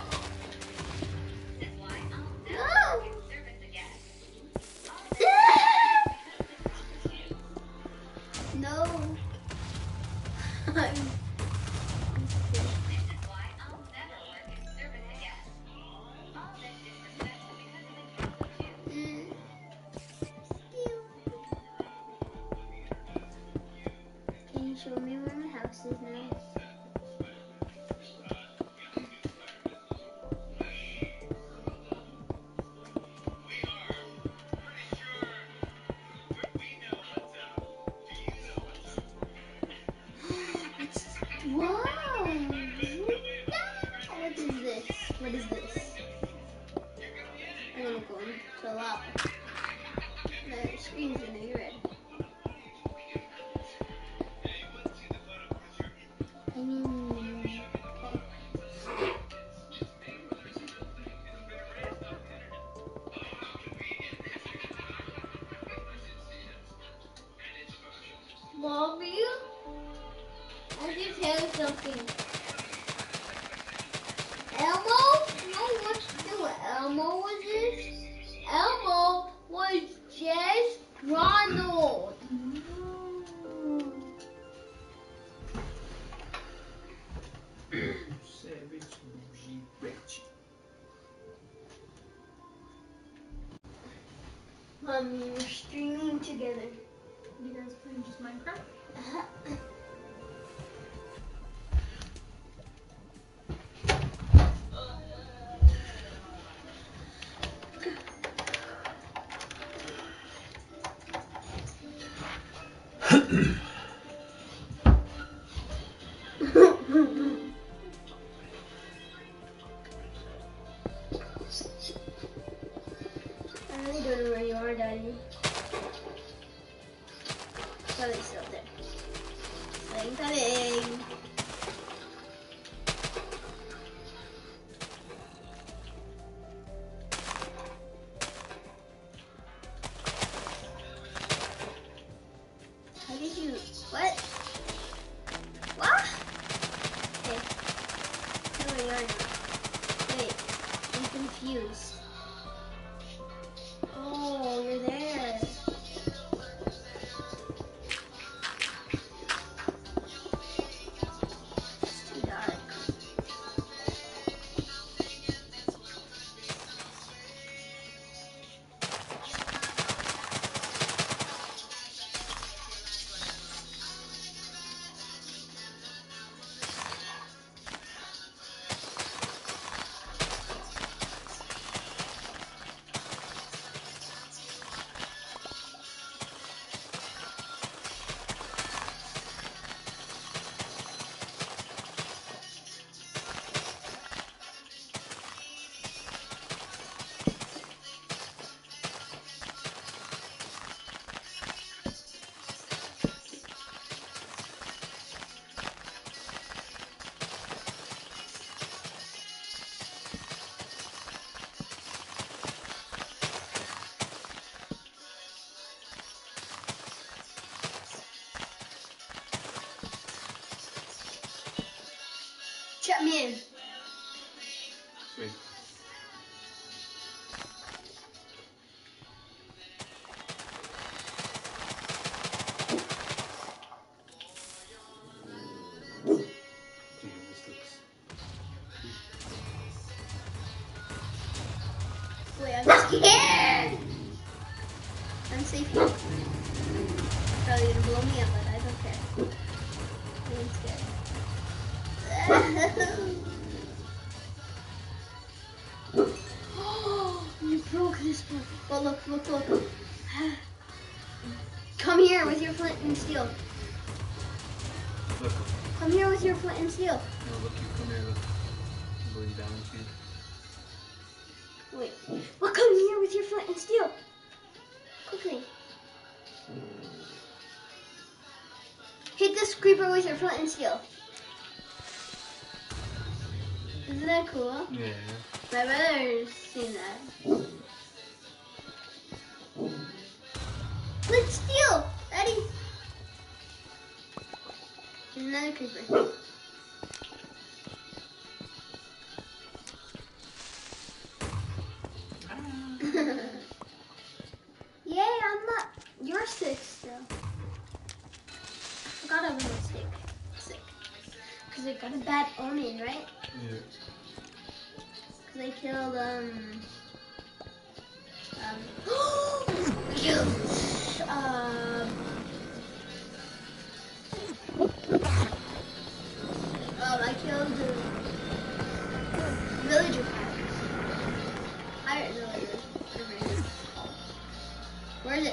[SPEAKER 2] No. Can you show me where my house is now? Wow! What is this? What is this? I'm gonna go into lava. The screen's gonna be red. Okay. Bobby? I just heard something. Elmo? No, no, Elmo was this? Elmo was just Ronald.
[SPEAKER 4] Savage bougie bitch.
[SPEAKER 2] We're streaming together.
[SPEAKER 3] You guys playing just Minecraft?
[SPEAKER 2] Probably still there. Coming. How did you? What? What? Okay. Where we are now. Wait, I'm confused. Oh, you're there. It's too dark. Shut me in.
[SPEAKER 4] Sweet. Damn, this looks.
[SPEAKER 2] Wait, I'm scared. I'm safe here. Probably gonna blow me up, but I don't care. I'm scared. Oh, you broke this one. Oh, look. Come here with your flint and steel.
[SPEAKER 4] Look.
[SPEAKER 2] Come here with your flint and steel.
[SPEAKER 4] No, look, you come here, look. I'm going down with you.
[SPEAKER 2] Wait. Well, come here with your flint and steel. Quickly. Hit this creeper with your flint and steel. Isn't that cool?
[SPEAKER 4] Yeah.
[SPEAKER 2] My brother's seen that. Let's steal! Ready? There's another creeper. Yay, I'm not. You're sick still. I forgot I was sick. Because I got a bad omen, right?
[SPEAKER 4] Yeah.
[SPEAKER 2] Because I killed, killed, I killed the villager pirate villager. Where is it?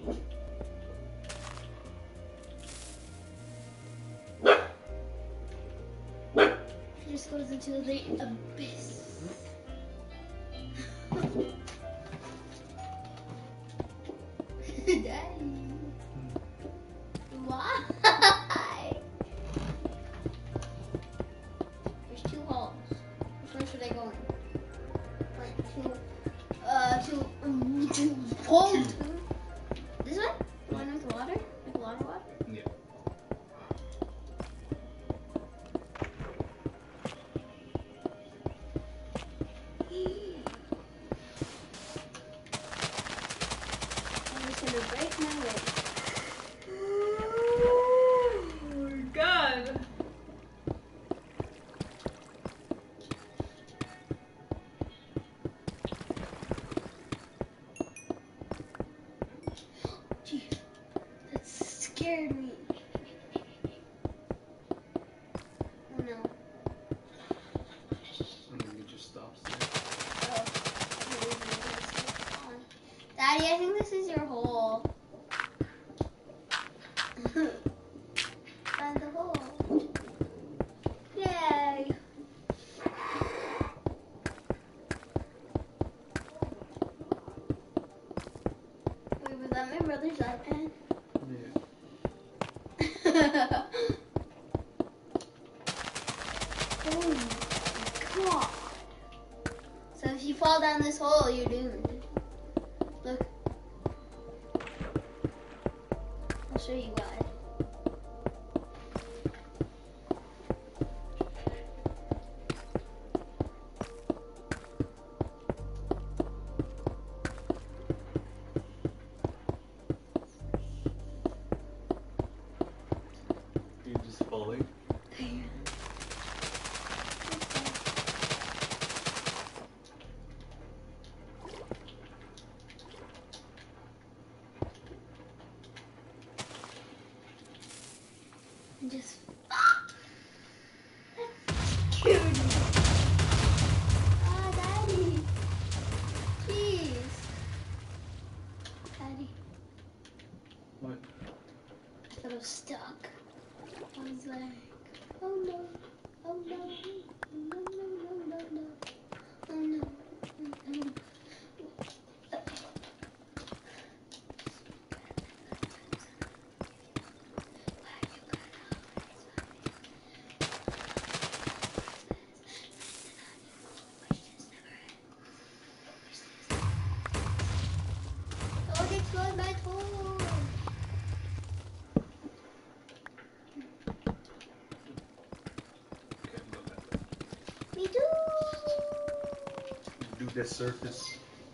[SPEAKER 2] She just goes into the abyss. Daddy. Why? There's 2 holes. Which one should I go in? Two holes. This one? The one with water? Like water?
[SPEAKER 4] Yeah.
[SPEAKER 2] I'm just gonna break my leg.
[SPEAKER 3] Oh my god.
[SPEAKER 2] Gee, that scared me. Oh no.
[SPEAKER 4] And then it just stops there.
[SPEAKER 2] Daddy, I think this is your hole. Find the hole. Yay. Wait, was that my brother's iPad?
[SPEAKER 4] Yeah.
[SPEAKER 2] Oh my god. So if you fall down this hole, you're doomed. Look. I'll show you guys.
[SPEAKER 4] You're just falling.
[SPEAKER 2] Just scared me. Ah, Daddy. Jeez. Daddy.
[SPEAKER 4] What?
[SPEAKER 2] I thought I was stuck. I was like, oh no, oh no, no, no, no, no, no, oh no, oh no. Don't explode my toy.
[SPEAKER 4] Can't go that way.
[SPEAKER 2] Me too.
[SPEAKER 4] Do the surface.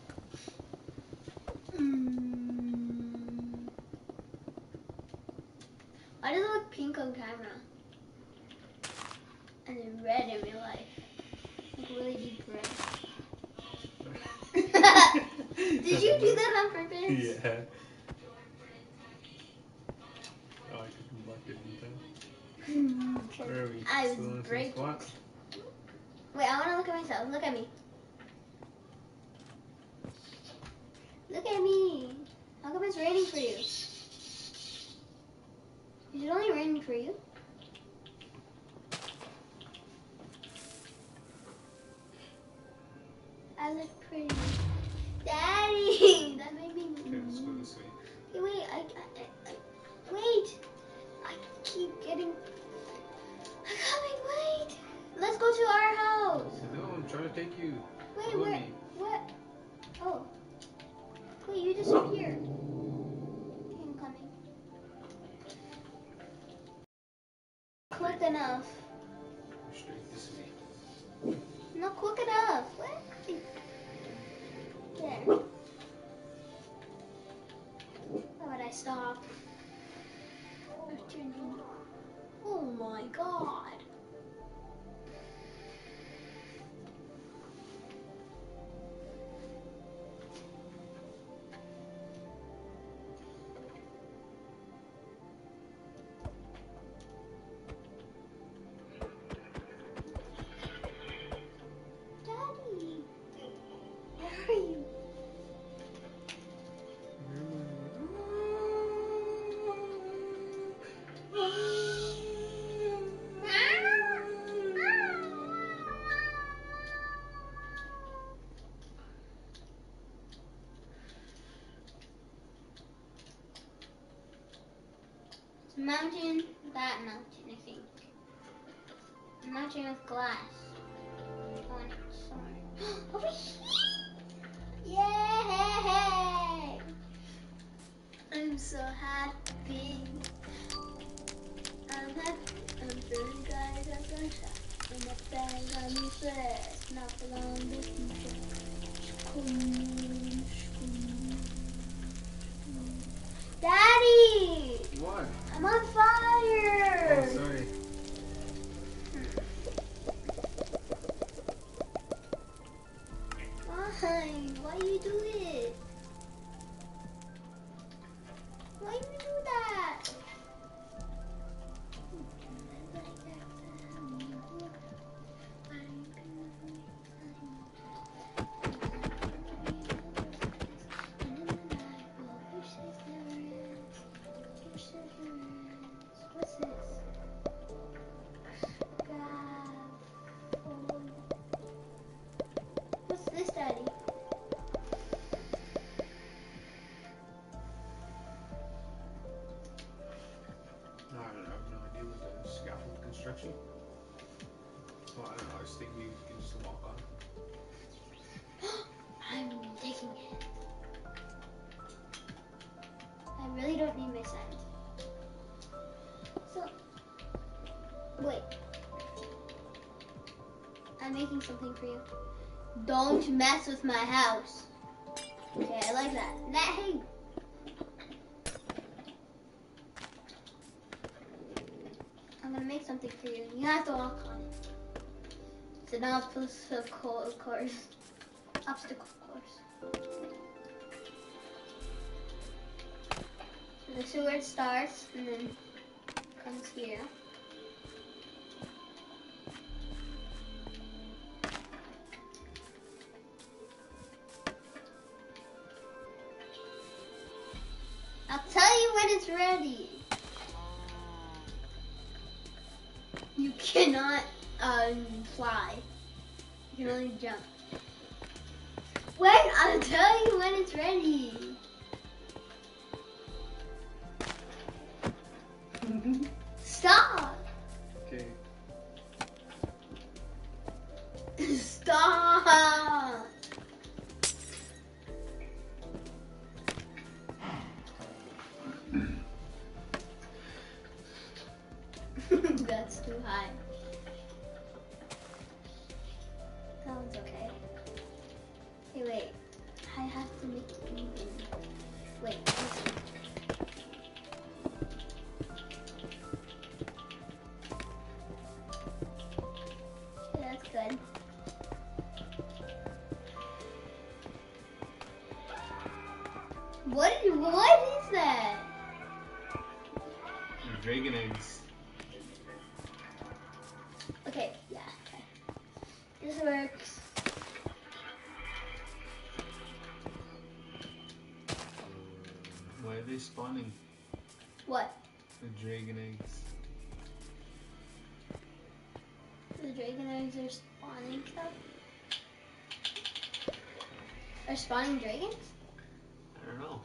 [SPEAKER 2] Why does it look pink on camera? And then red in real life. Like really deep red. Did you do that on purpose?
[SPEAKER 4] Yeah. Oh, I could mark it in time. Where are we?
[SPEAKER 2] I
[SPEAKER 4] Still in
[SPEAKER 2] was
[SPEAKER 4] the same
[SPEAKER 2] breaking.
[SPEAKER 4] spot?
[SPEAKER 2] Wait, I want to look at myself. Look at me. Look at me. How come it's raining for you? Is it only raining for you? I look pretty. Daddy! That made me...
[SPEAKER 4] Okay, let's go this way.
[SPEAKER 2] Hey, wait, wait! I keep getting... I'm coming, wait! Let's go to our house!
[SPEAKER 4] No, I'm trying to take you.
[SPEAKER 2] Wait,
[SPEAKER 4] Follow
[SPEAKER 2] where?
[SPEAKER 4] me.
[SPEAKER 2] What? Oh. Wait, you disappeared. I'm coming. Quick enough.
[SPEAKER 4] Straight this way.
[SPEAKER 2] Not quick enough. What? There. Why would I stop? Oh my god. Daddy, where are you? Mountain, that mountain, I think. Mountain with glass on it somewhere. Over here! Yay! I'm so happy. I'm happy. I'm feeling guys at the shop. And the bag on me first. Not for long, the future. Daddy!
[SPEAKER 4] What?
[SPEAKER 2] I'm on fire!
[SPEAKER 4] Oh, sorry.
[SPEAKER 2] Why you do it? Why you do that? What's this? What's this, Daddy?
[SPEAKER 4] No, I have no idea what that is. Scaffold construction? Well, I don't know. I was thinking you can just walk on it.
[SPEAKER 2] I'm taking it. I really don't need my sand. So, wait. I'm making something for you. Don't mess with my house. Okay, I like that. Hey. I'm gonna make something for you. You have to walk on it. It's an obstacle course. Obstacle course. So this is where it starts, and then comes here. I'll tell you when it's ready. You cannot fly. You can only jump. Wait, I'll tell you when it's ready. Stop.
[SPEAKER 4] Okay.
[SPEAKER 2] Stop. That's too high. That one's okay. Hey, wait. I have to make it even. Wait. Okay, that's good. What is that?
[SPEAKER 4] Dragon eggs.
[SPEAKER 2] Okay, yeah. Okay. This works.
[SPEAKER 4] Why are they spawning?
[SPEAKER 2] What?
[SPEAKER 4] The dragon eggs.
[SPEAKER 2] The dragon eggs are spawning stuff? Are spawning dragons?
[SPEAKER 4] I don't know.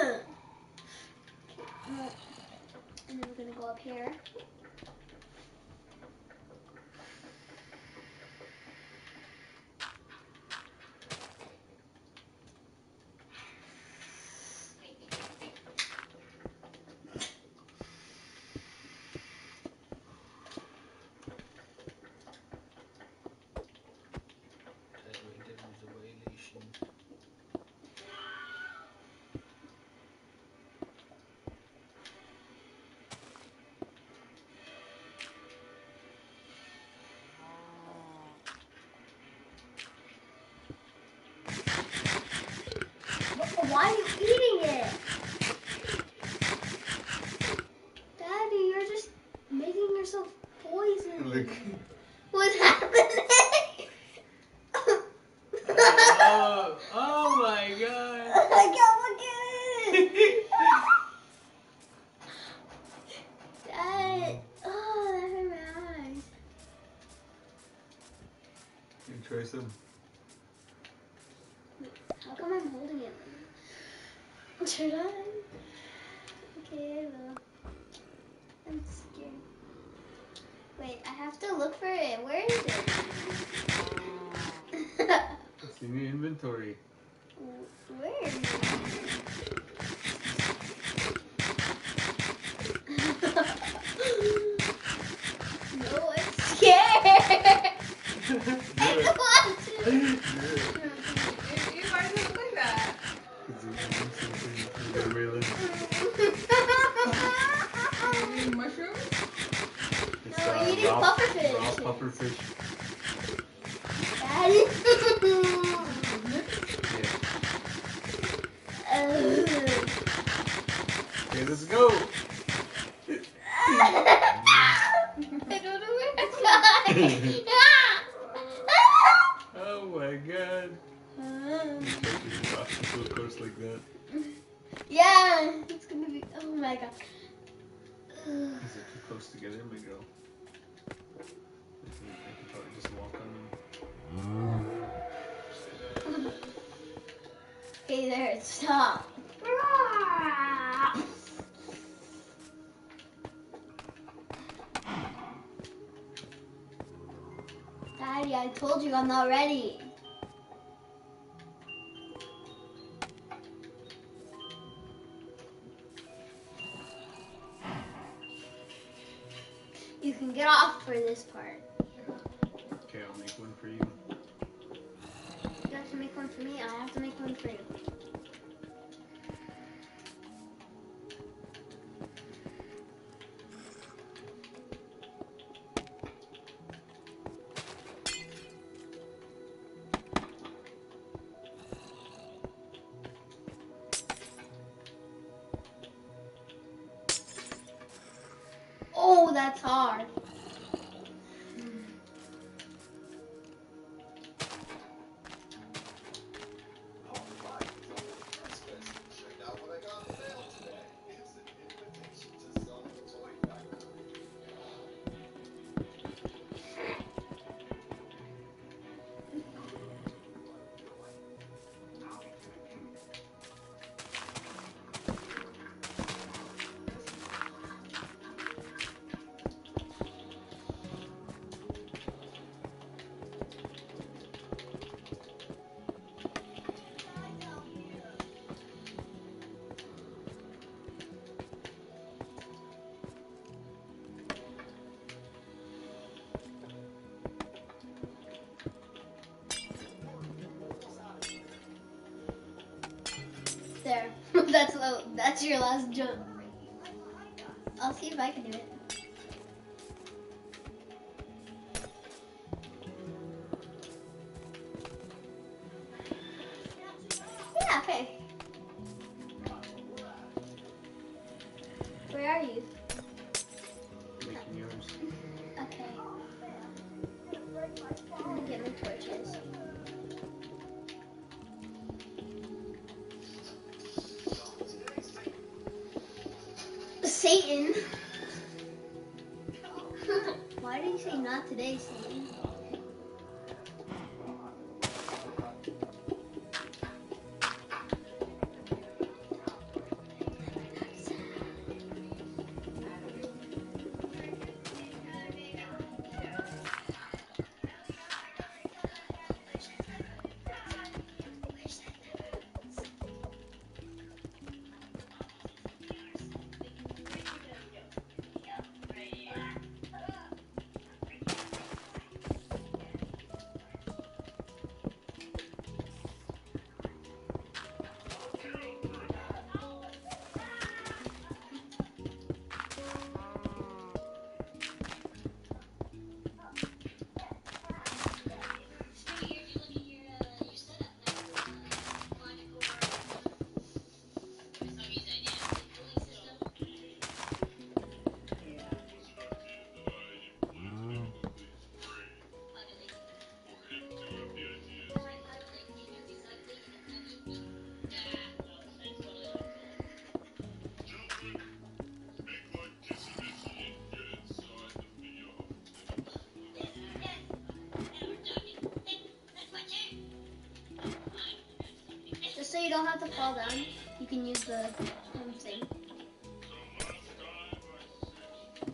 [SPEAKER 2] And then we're gonna go up here. Why are you eating it? Daddy, you're just making yourself poison.
[SPEAKER 4] Look.
[SPEAKER 2] What's happening?
[SPEAKER 4] Oh my god.
[SPEAKER 2] I can't look at it. Dad, oh, that hurt my eyes.
[SPEAKER 4] You try some.
[SPEAKER 2] How come I'm holding it? Should I? Okay, I will. I'm scared. Wait, I have to look for it. Where is it?
[SPEAKER 4] It's in your inventory.
[SPEAKER 2] Where? No, I'm scared. I don't want to.
[SPEAKER 3] You guys look like that. Eating mushrooms?
[SPEAKER 4] It's,
[SPEAKER 2] No, we're eating pufferfish.
[SPEAKER 4] Raw pufferfish.
[SPEAKER 2] Daddy.
[SPEAKER 4] Okay, let's go.
[SPEAKER 2] I don't know where it's going.
[SPEAKER 4] Oh my god. To a course like that.
[SPEAKER 2] Yeah, it's gonna be. Oh my god.
[SPEAKER 4] Is it too close together, my girl? I can probably just walk on them.
[SPEAKER 2] Hey there, stop. Daddy, I told you I'm not ready. You can get off for this part.
[SPEAKER 4] Okay, I'll make one for you.
[SPEAKER 2] You have to make one for me, I have to make one for you. Oh, that's hard. There. That's your last jump. I'll see if I can do it. Yeah, okay. Where are you?
[SPEAKER 4] Making yours.
[SPEAKER 2] Okay. Let me get my torches. Satan. Why did you say not today, Satan? Just so you don't have to fall down, you can use the thing.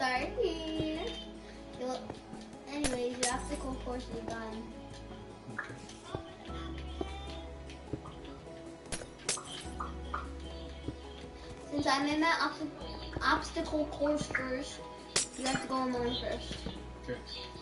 [SPEAKER 2] are here. Anyways, your obstacle course is done.
[SPEAKER 4] Okay.
[SPEAKER 2] Since I'm in that obstacle course first, you have to go on mine first.
[SPEAKER 4] Okay.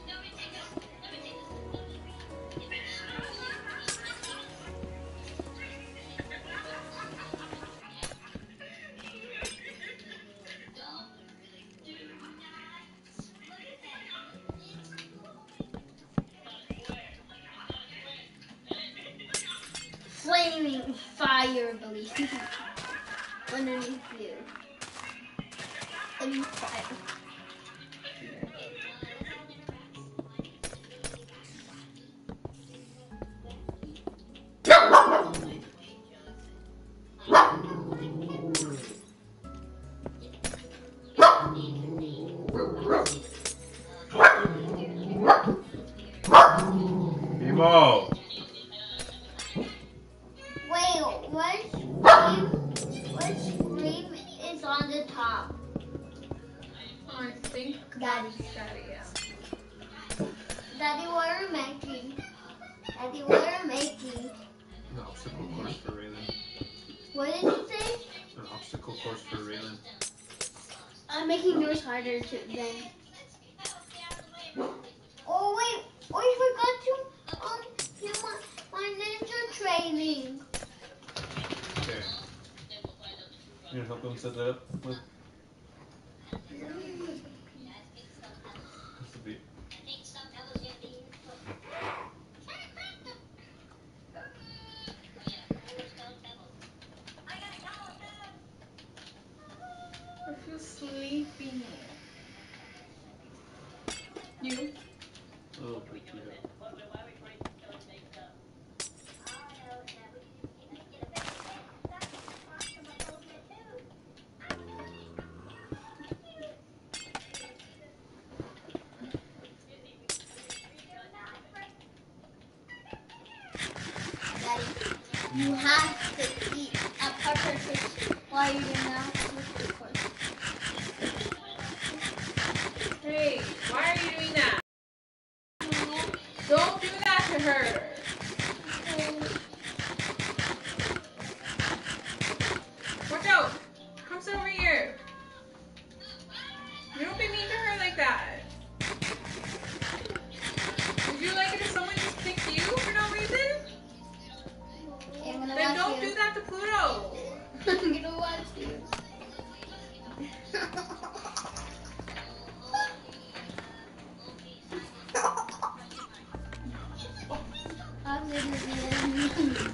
[SPEAKER 2] Flaming fire, believe underneath you. Flaming fire.
[SPEAKER 4] Emo!
[SPEAKER 2] Wait, what scream is on the top?
[SPEAKER 6] I think
[SPEAKER 2] Daddy.
[SPEAKER 6] Daddy, yeah.
[SPEAKER 2] Daddy, what are you making? Daddy, what are you making?
[SPEAKER 4] An obstacle course for Raylan.
[SPEAKER 2] What did you say?
[SPEAKER 4] An obstacle course for Raylan.
[SPEAKER 2] I'm making yours harder then. Oh wait, I forgot to do my ninja training.
[SPEAKER 4] Okay. You gonna help him set that up? Look. That's the beat.
[SPEAKER 6] I feel sleepy. You?
[SPEAKER 4] A little bit, yeah.
[SPEAKER 2] Daddy, you have to eat a puffer fish while you're in the obstacle course.
[SPEAKER 6] Hey, why are you doing that? Don't do that to her. Watch out. Come sit over here. You don't be mean to her like that. Would you like it if someone just kicked you for no reason?
[SPEAKER 2] Okay, I'm gonna
[SPEAKER 6] Then
[SPEAKER 2] watch
[SPEAKER 6] don't
[SPEAKER 2] you.
[SPEAKER 6] do that to Pluto.
[SPEAKER 2] I'm gonna watch you. I'm gonna be a mean boy.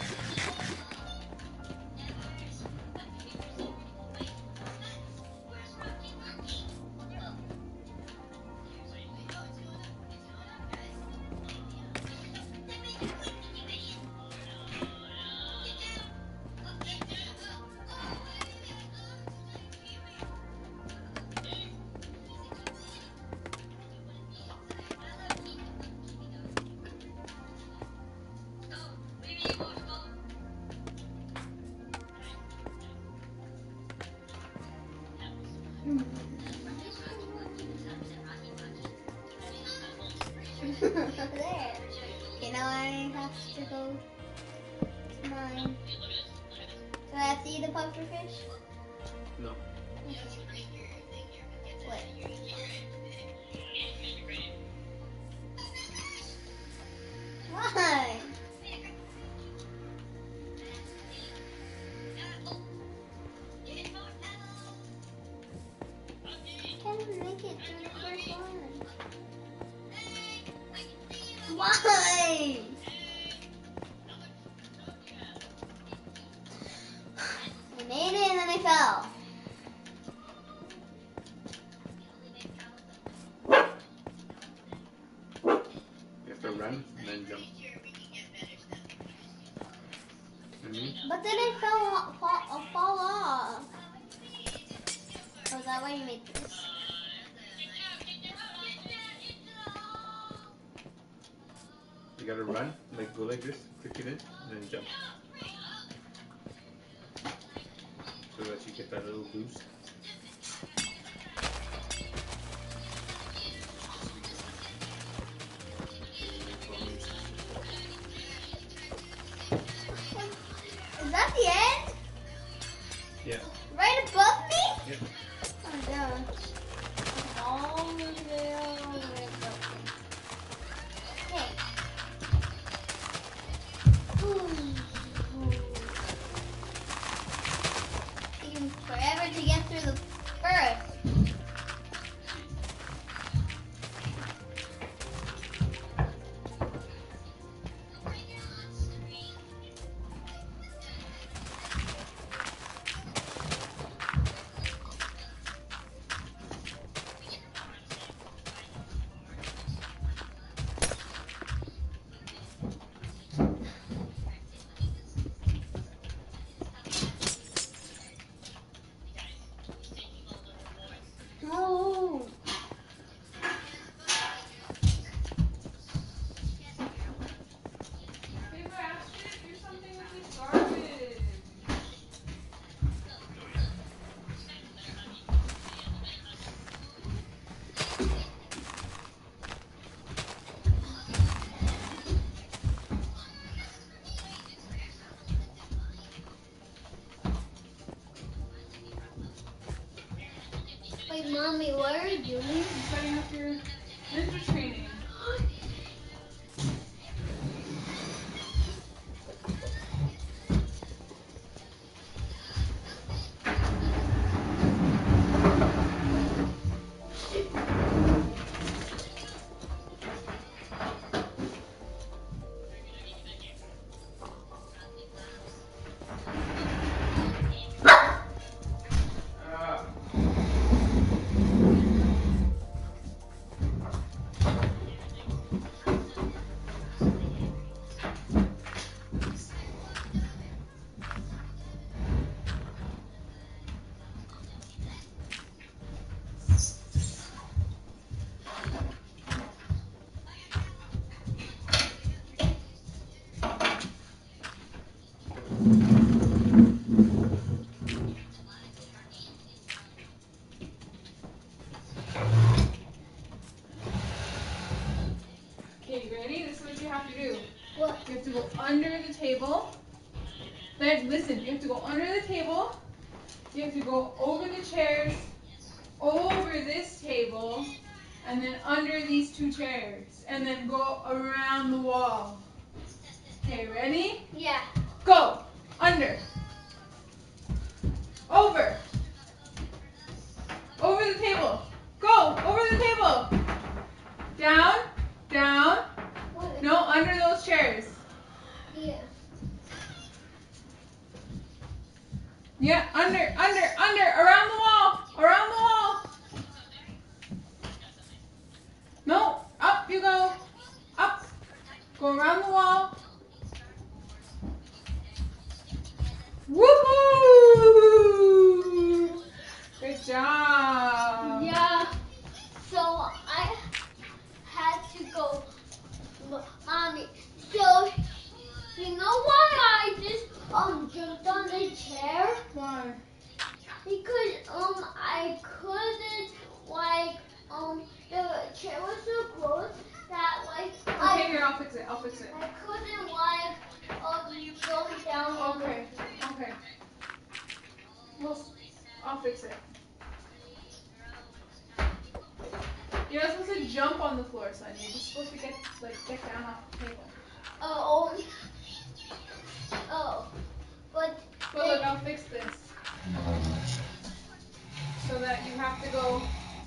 [SPEAKER 2] There. Okay, now I have to go to mine. Do I have to eat the puffer fish?
[SPEAKER 4] No.
[SPEAKER 2] What? Why? I can't make it through the first one. Why? I made it and then I fell.
[SPEAKER 4] You have to run and then jump.
[SPEAKER 2] But then I fall off. Oh, is that why you made this?
[SPEAKER 4] You gotta run, like go like this, click it in, and then jump. So that you get that little boost.
[SPEAKER 2] Mommy, what are you doing?
[SPEAKER 6] I'm setting up your ninja training. Okay, ready? This is what you have to do.
[SPEAKER 2] What?
[SPEAKER 6] You have to go under the table. Then listen, you have to go under the table. You have to go over the chairs, over this table, and then under these two chairs. And then go around the wall. Okay, ready?
[SPEAKER 2] Yeah.
[SPEAKER 6] Go! Under. Over. Over the table. Go! Over the table. Down. Down.
[SPEAKER 2] What?
[SPEAKER 6] No, under those chairs.
[SPEAKER 2] Yeah.
[SPEAKER 6] Yeah, under, around the wall. Around the wall. No, up you go. Up. Go around the wall. Woohoo! Good job.
[SPEAKER 2] Yeah. So I had to go, Mommy. So you know why I just jumped on the chair?
[SPEAKER 6] Why?
[SPEAKER 2] Because I couldn't the chair was so close that
[SPEAKER 6] Okay, here, I'll fix it. I'll fix it.
[SPEAKER 2] I couldn't go down on
[SPEAKER 6] Okay. Okay. I'll fix it. You're not supposed to jump on the floor, son. You're just supposed to get down off the table.
[SPEAKER 2] But
[SPEAKER 6] But look, I'll fix this. So that you have to go.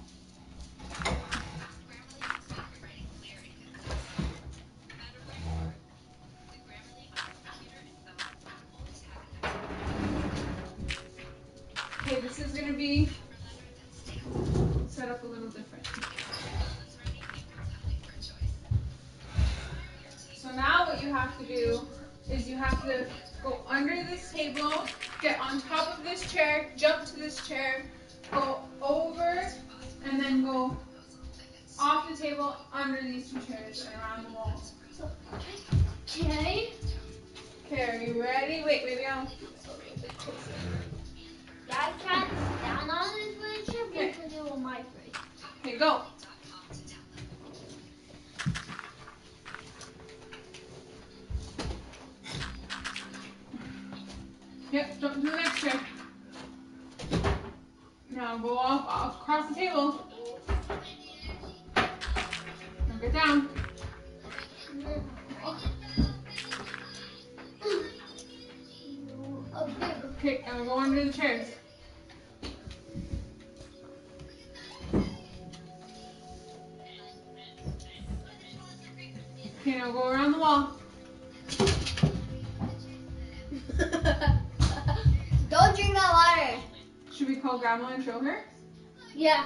[SPEAKER 6] Okay, this is going to be set up a little different. So now what you have to do is you have to go under this table, get on top of this chair, jump to this chair, go over, and then go off the table under these two chairs and around the wall.
[SPEAKER 2] okay.
[SPEAKER 6] Okay, are you ready? Wait, maybe I'll...
[SPEAKER 2] I tried to stand on this wheelchair
[SPEAKER 6] Okay.
[SPEAKER 2] because it was my face.
[SPEAKER 6] Okay, go. Yep, jump to the next chair. Now go off across the table. Now get down. Okay, now go under the chairs. Okay, now go around the wall.
[SPEAKER 2] Don't drink that water.
[SPEAKER 6] Should we call Grandma and show her?
[SPEAKER 2] Yeah.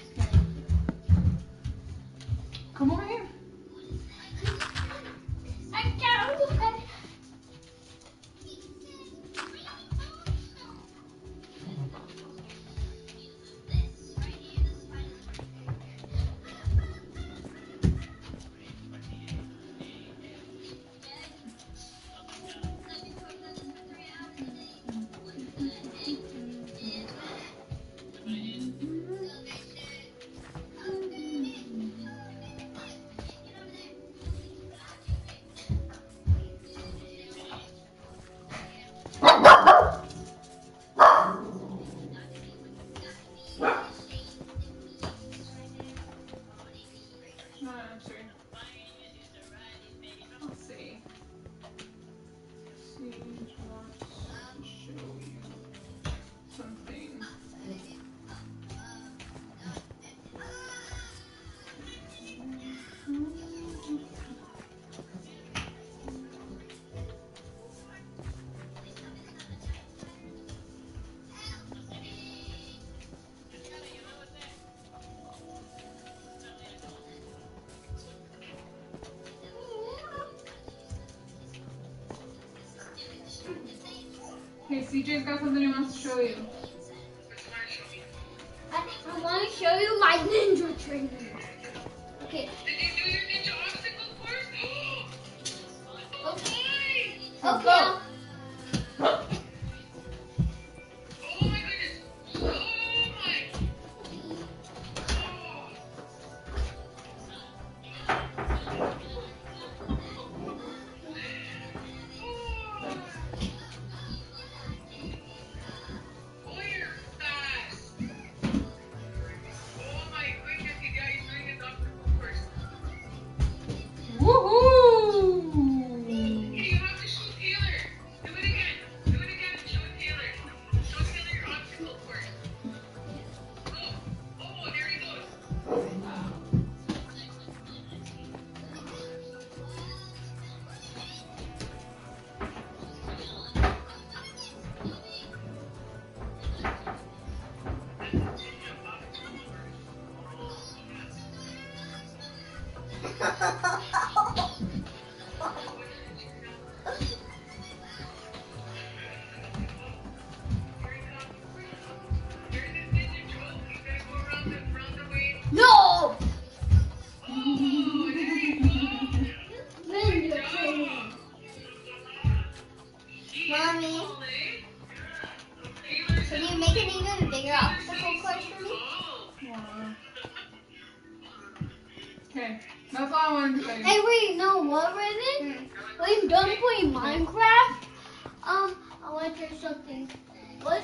[SPEAKER 6] Come over here.
[SPEAKER 2] I can't look at it.
[SPEAKER 6] Okay, CJ's got something he wants to show you.
[SPEAKER 2] I want to show you my ninja training. Okay.
[SPEAKER 7] Did you do your ninja obstacle course?
[SPEAKER 2] Okay.
[SPEAKER 6] Let's
[SPEAKER 2] Okay.
[SPEAKER 6] go.
[SPEAKER 7] Oh my goodness. Oh my. Oh, you're fast. Oh my goodness, you guys doing his obstacle course.
[SPEAKER 6] Woohoo!
[SPEAKER 7] Hey, you have to show Taylor. Do it again. Do it again and show Taylor. Show Taylor your obstacle course. Go. Oh, there he goes. There's this ninja joke. You gotta go around the way.
[SPEAKER 2] No.
[SPEAKER 7] Oh, there you go.
[SPEAKER 2] Ninja training. Mommy, can you make an even bigger obstacle course for me?
[SPEAKER 6] Okay, that's all I wanted to show you.
[SPEAKER 2] Hey, wait, no, what was it? When I'm done playing Minecraft, I want to try something. What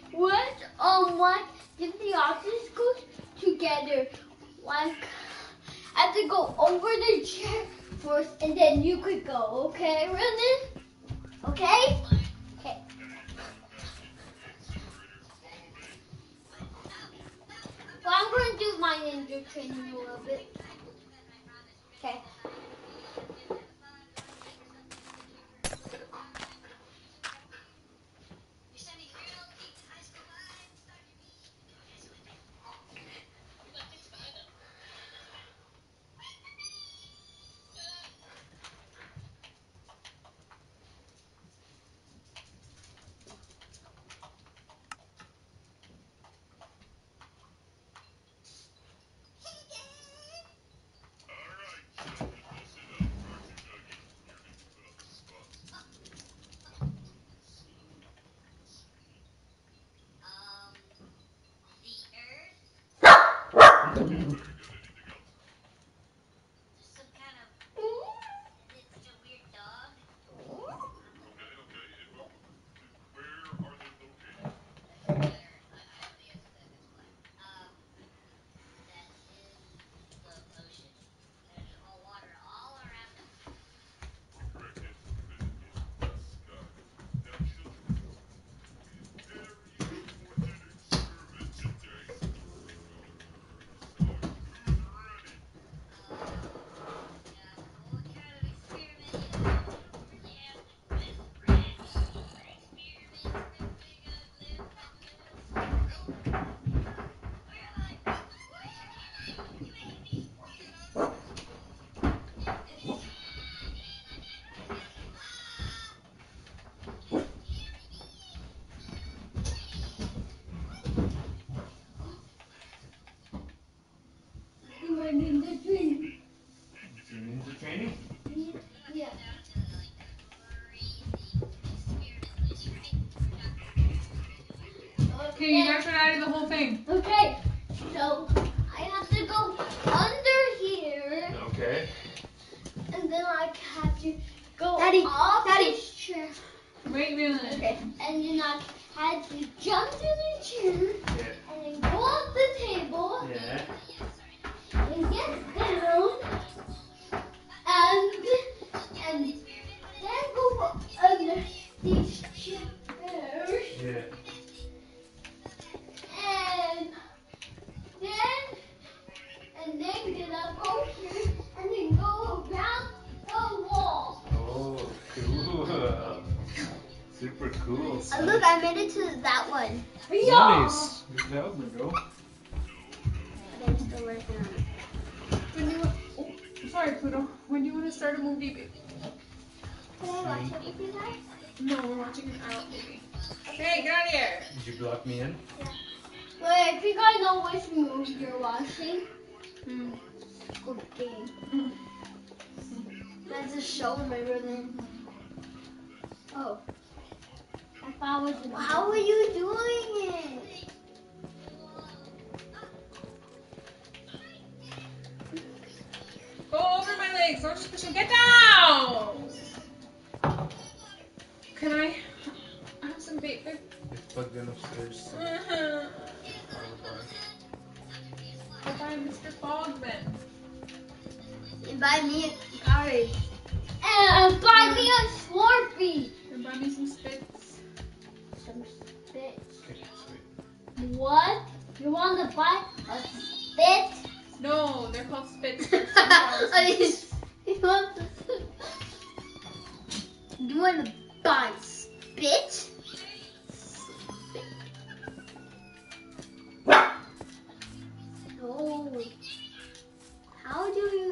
[SPEAKER 2] did the obstacles together? Like, I have to go over the chair first, and then you could go, okay, Ronan? Okay? Okay. Well, I'm going to do my ninja training a little bit. Okay. My ninja training.
[SPEAKER 4] Your ninja training?
[SPEAKER 2] Yeah.
[SPEAKER 6] Okay, you guys should add the whole thing.
[SPEAKER 2] Okay, so I have to go under here,
[SPEAKER 4] Okay.
[SPEAKER 2] and then I have to go
[SPEAKER 8] Daddy,
[SPEAKER 2] off
[SPEAKER 8] Daddy.
[SPEAKER 2] this chair.
[SPEAKER 6] Wait a minute.
[SPEAKER 2] Okay, and then I had to jump to the chair,
[SPEAKER 4] Yeah.
[SPEAKER 2] and then go off the table,
[SPEAKER 4] Yeah.
[SPEAKER 2] and get down, and then go under these chairs,
[SPEAKER 4] Yeah.
[SPEAKER 2] and then get up over here, and then go around the wall.
[SPEAKER 4] Oh, cool. Super cool.
[SPEAKER 2] Look, I made it to that one.
[SPEAKER 1] Nice. Good job, Margot.
[SPEAKER 2] I'm still working on it.
[SPEAKER 6] When you, oh, sorry, Pluto. When do you want to start a movie, baby?
[SPEAKER 2] Can I watch it with you guys?
[SPEAKER 6] No, we're watching an adult movie. Hey, get out of here.
[SPEAKER 4] Did you block me in?
[SPEAKER 2] Wait, if you guys know which movie you're watching, Squid Game. That's a show, remember then? Oh. I thought it was. How are you doing it?
[SPEAKER 6] Go over my legs. Don't just push them. Get down. Can I have some bait?
[SPEAKER 4] It's plugged in upstairs.
[SPEAKER 6] Bye, Mr. Fogman.
[SPEAKER 2] Buy me a card. And buy me a Slurpee.
[SPEAKER 6] And buy me some spits.
[SPEAKER 2] Some spits.
[SPEAKER 4] Okay, sweet.
[SPEAKER 2] What? You want to buy a spit?
[SPEAKER 6] No, they're called spits.
[SPEAKER 2] You want to buy spit? No. How do you?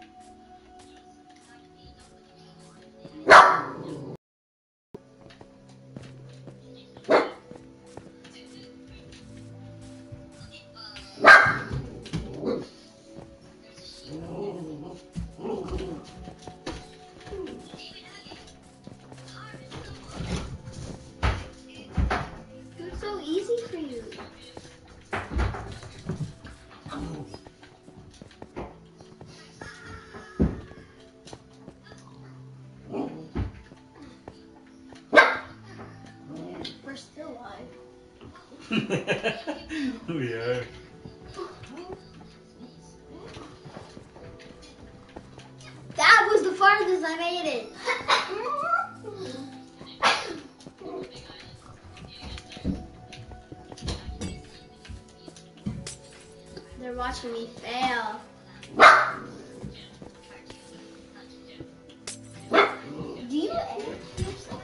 [SPEAKER 2] It's so easy for you. We're still alive.
[SPEAKER 4] We are.
[SPEAKER 2] That was the farthest I made it. They're watching me fail. Do you edit yourself?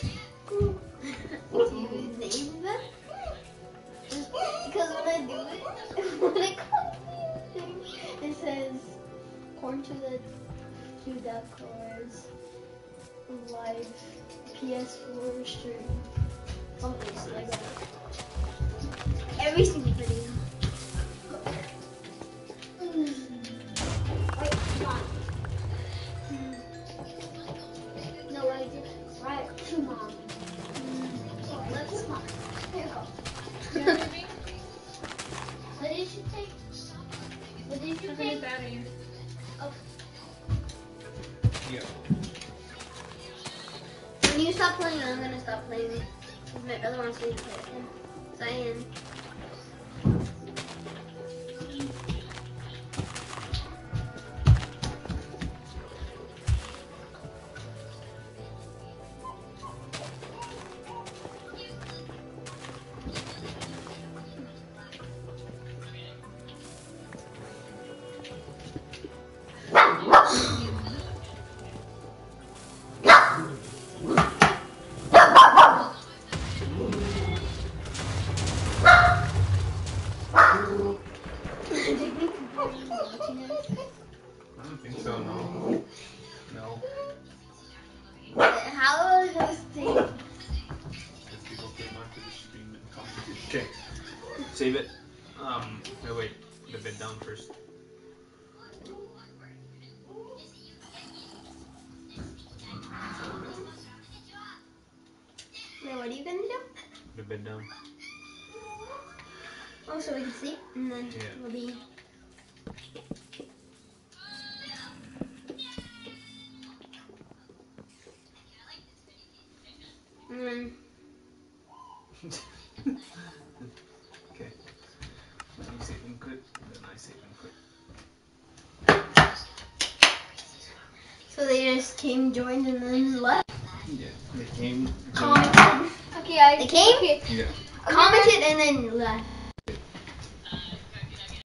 [SPEAKER 2] Do you name them? Because when I do it, when I copy it says corn to the cores live PS4 stream. Something like that. Every single video. Wait, stop. No, I didn't. Right, to mom. Let's stop. Here you go.
[SPEAKER 6] Yeah, baby.
[SPEAKER 2] What did you take? What did you
[SPEAKER 6] Have a
[SPEAKER 2] take?
[SPEAKER 6] battery.
[SPEAKER 2] Oh.
[SPEAKER 4] Yeah.
[SPEAKER 2] When you stop playing, I'm gonna stop playing. Because my brother wants me to play again. So I am.
[SPEAKER 4] I don't think so, no. No.
[SPEAKER 2] How are those things?
[SPEAKER 4] Because people came onto the stream and commented. Okay. Save it. No, wait. Put the bed down first.
[SPEAKER 2] Wait, what are you gonna do?
[SPEAKER 4] Put the bed down.
[SPEAKER 2] Oh, so we can sleep, and then
[SPEAKER 4] Yeah.
[SPEAKER 2] we'll be. And then
[SPEAKER 4] Okay. When you save input, then I save input.
[SPEAKER 2] so they just came, joined, and then left.
[SPEAKER 4] Yeah. They came.
[SPEAKER 2] Commented. Okay, they came,
[SPEAKER 4] Yeah.
[SPEAKER 2] commented, and then left.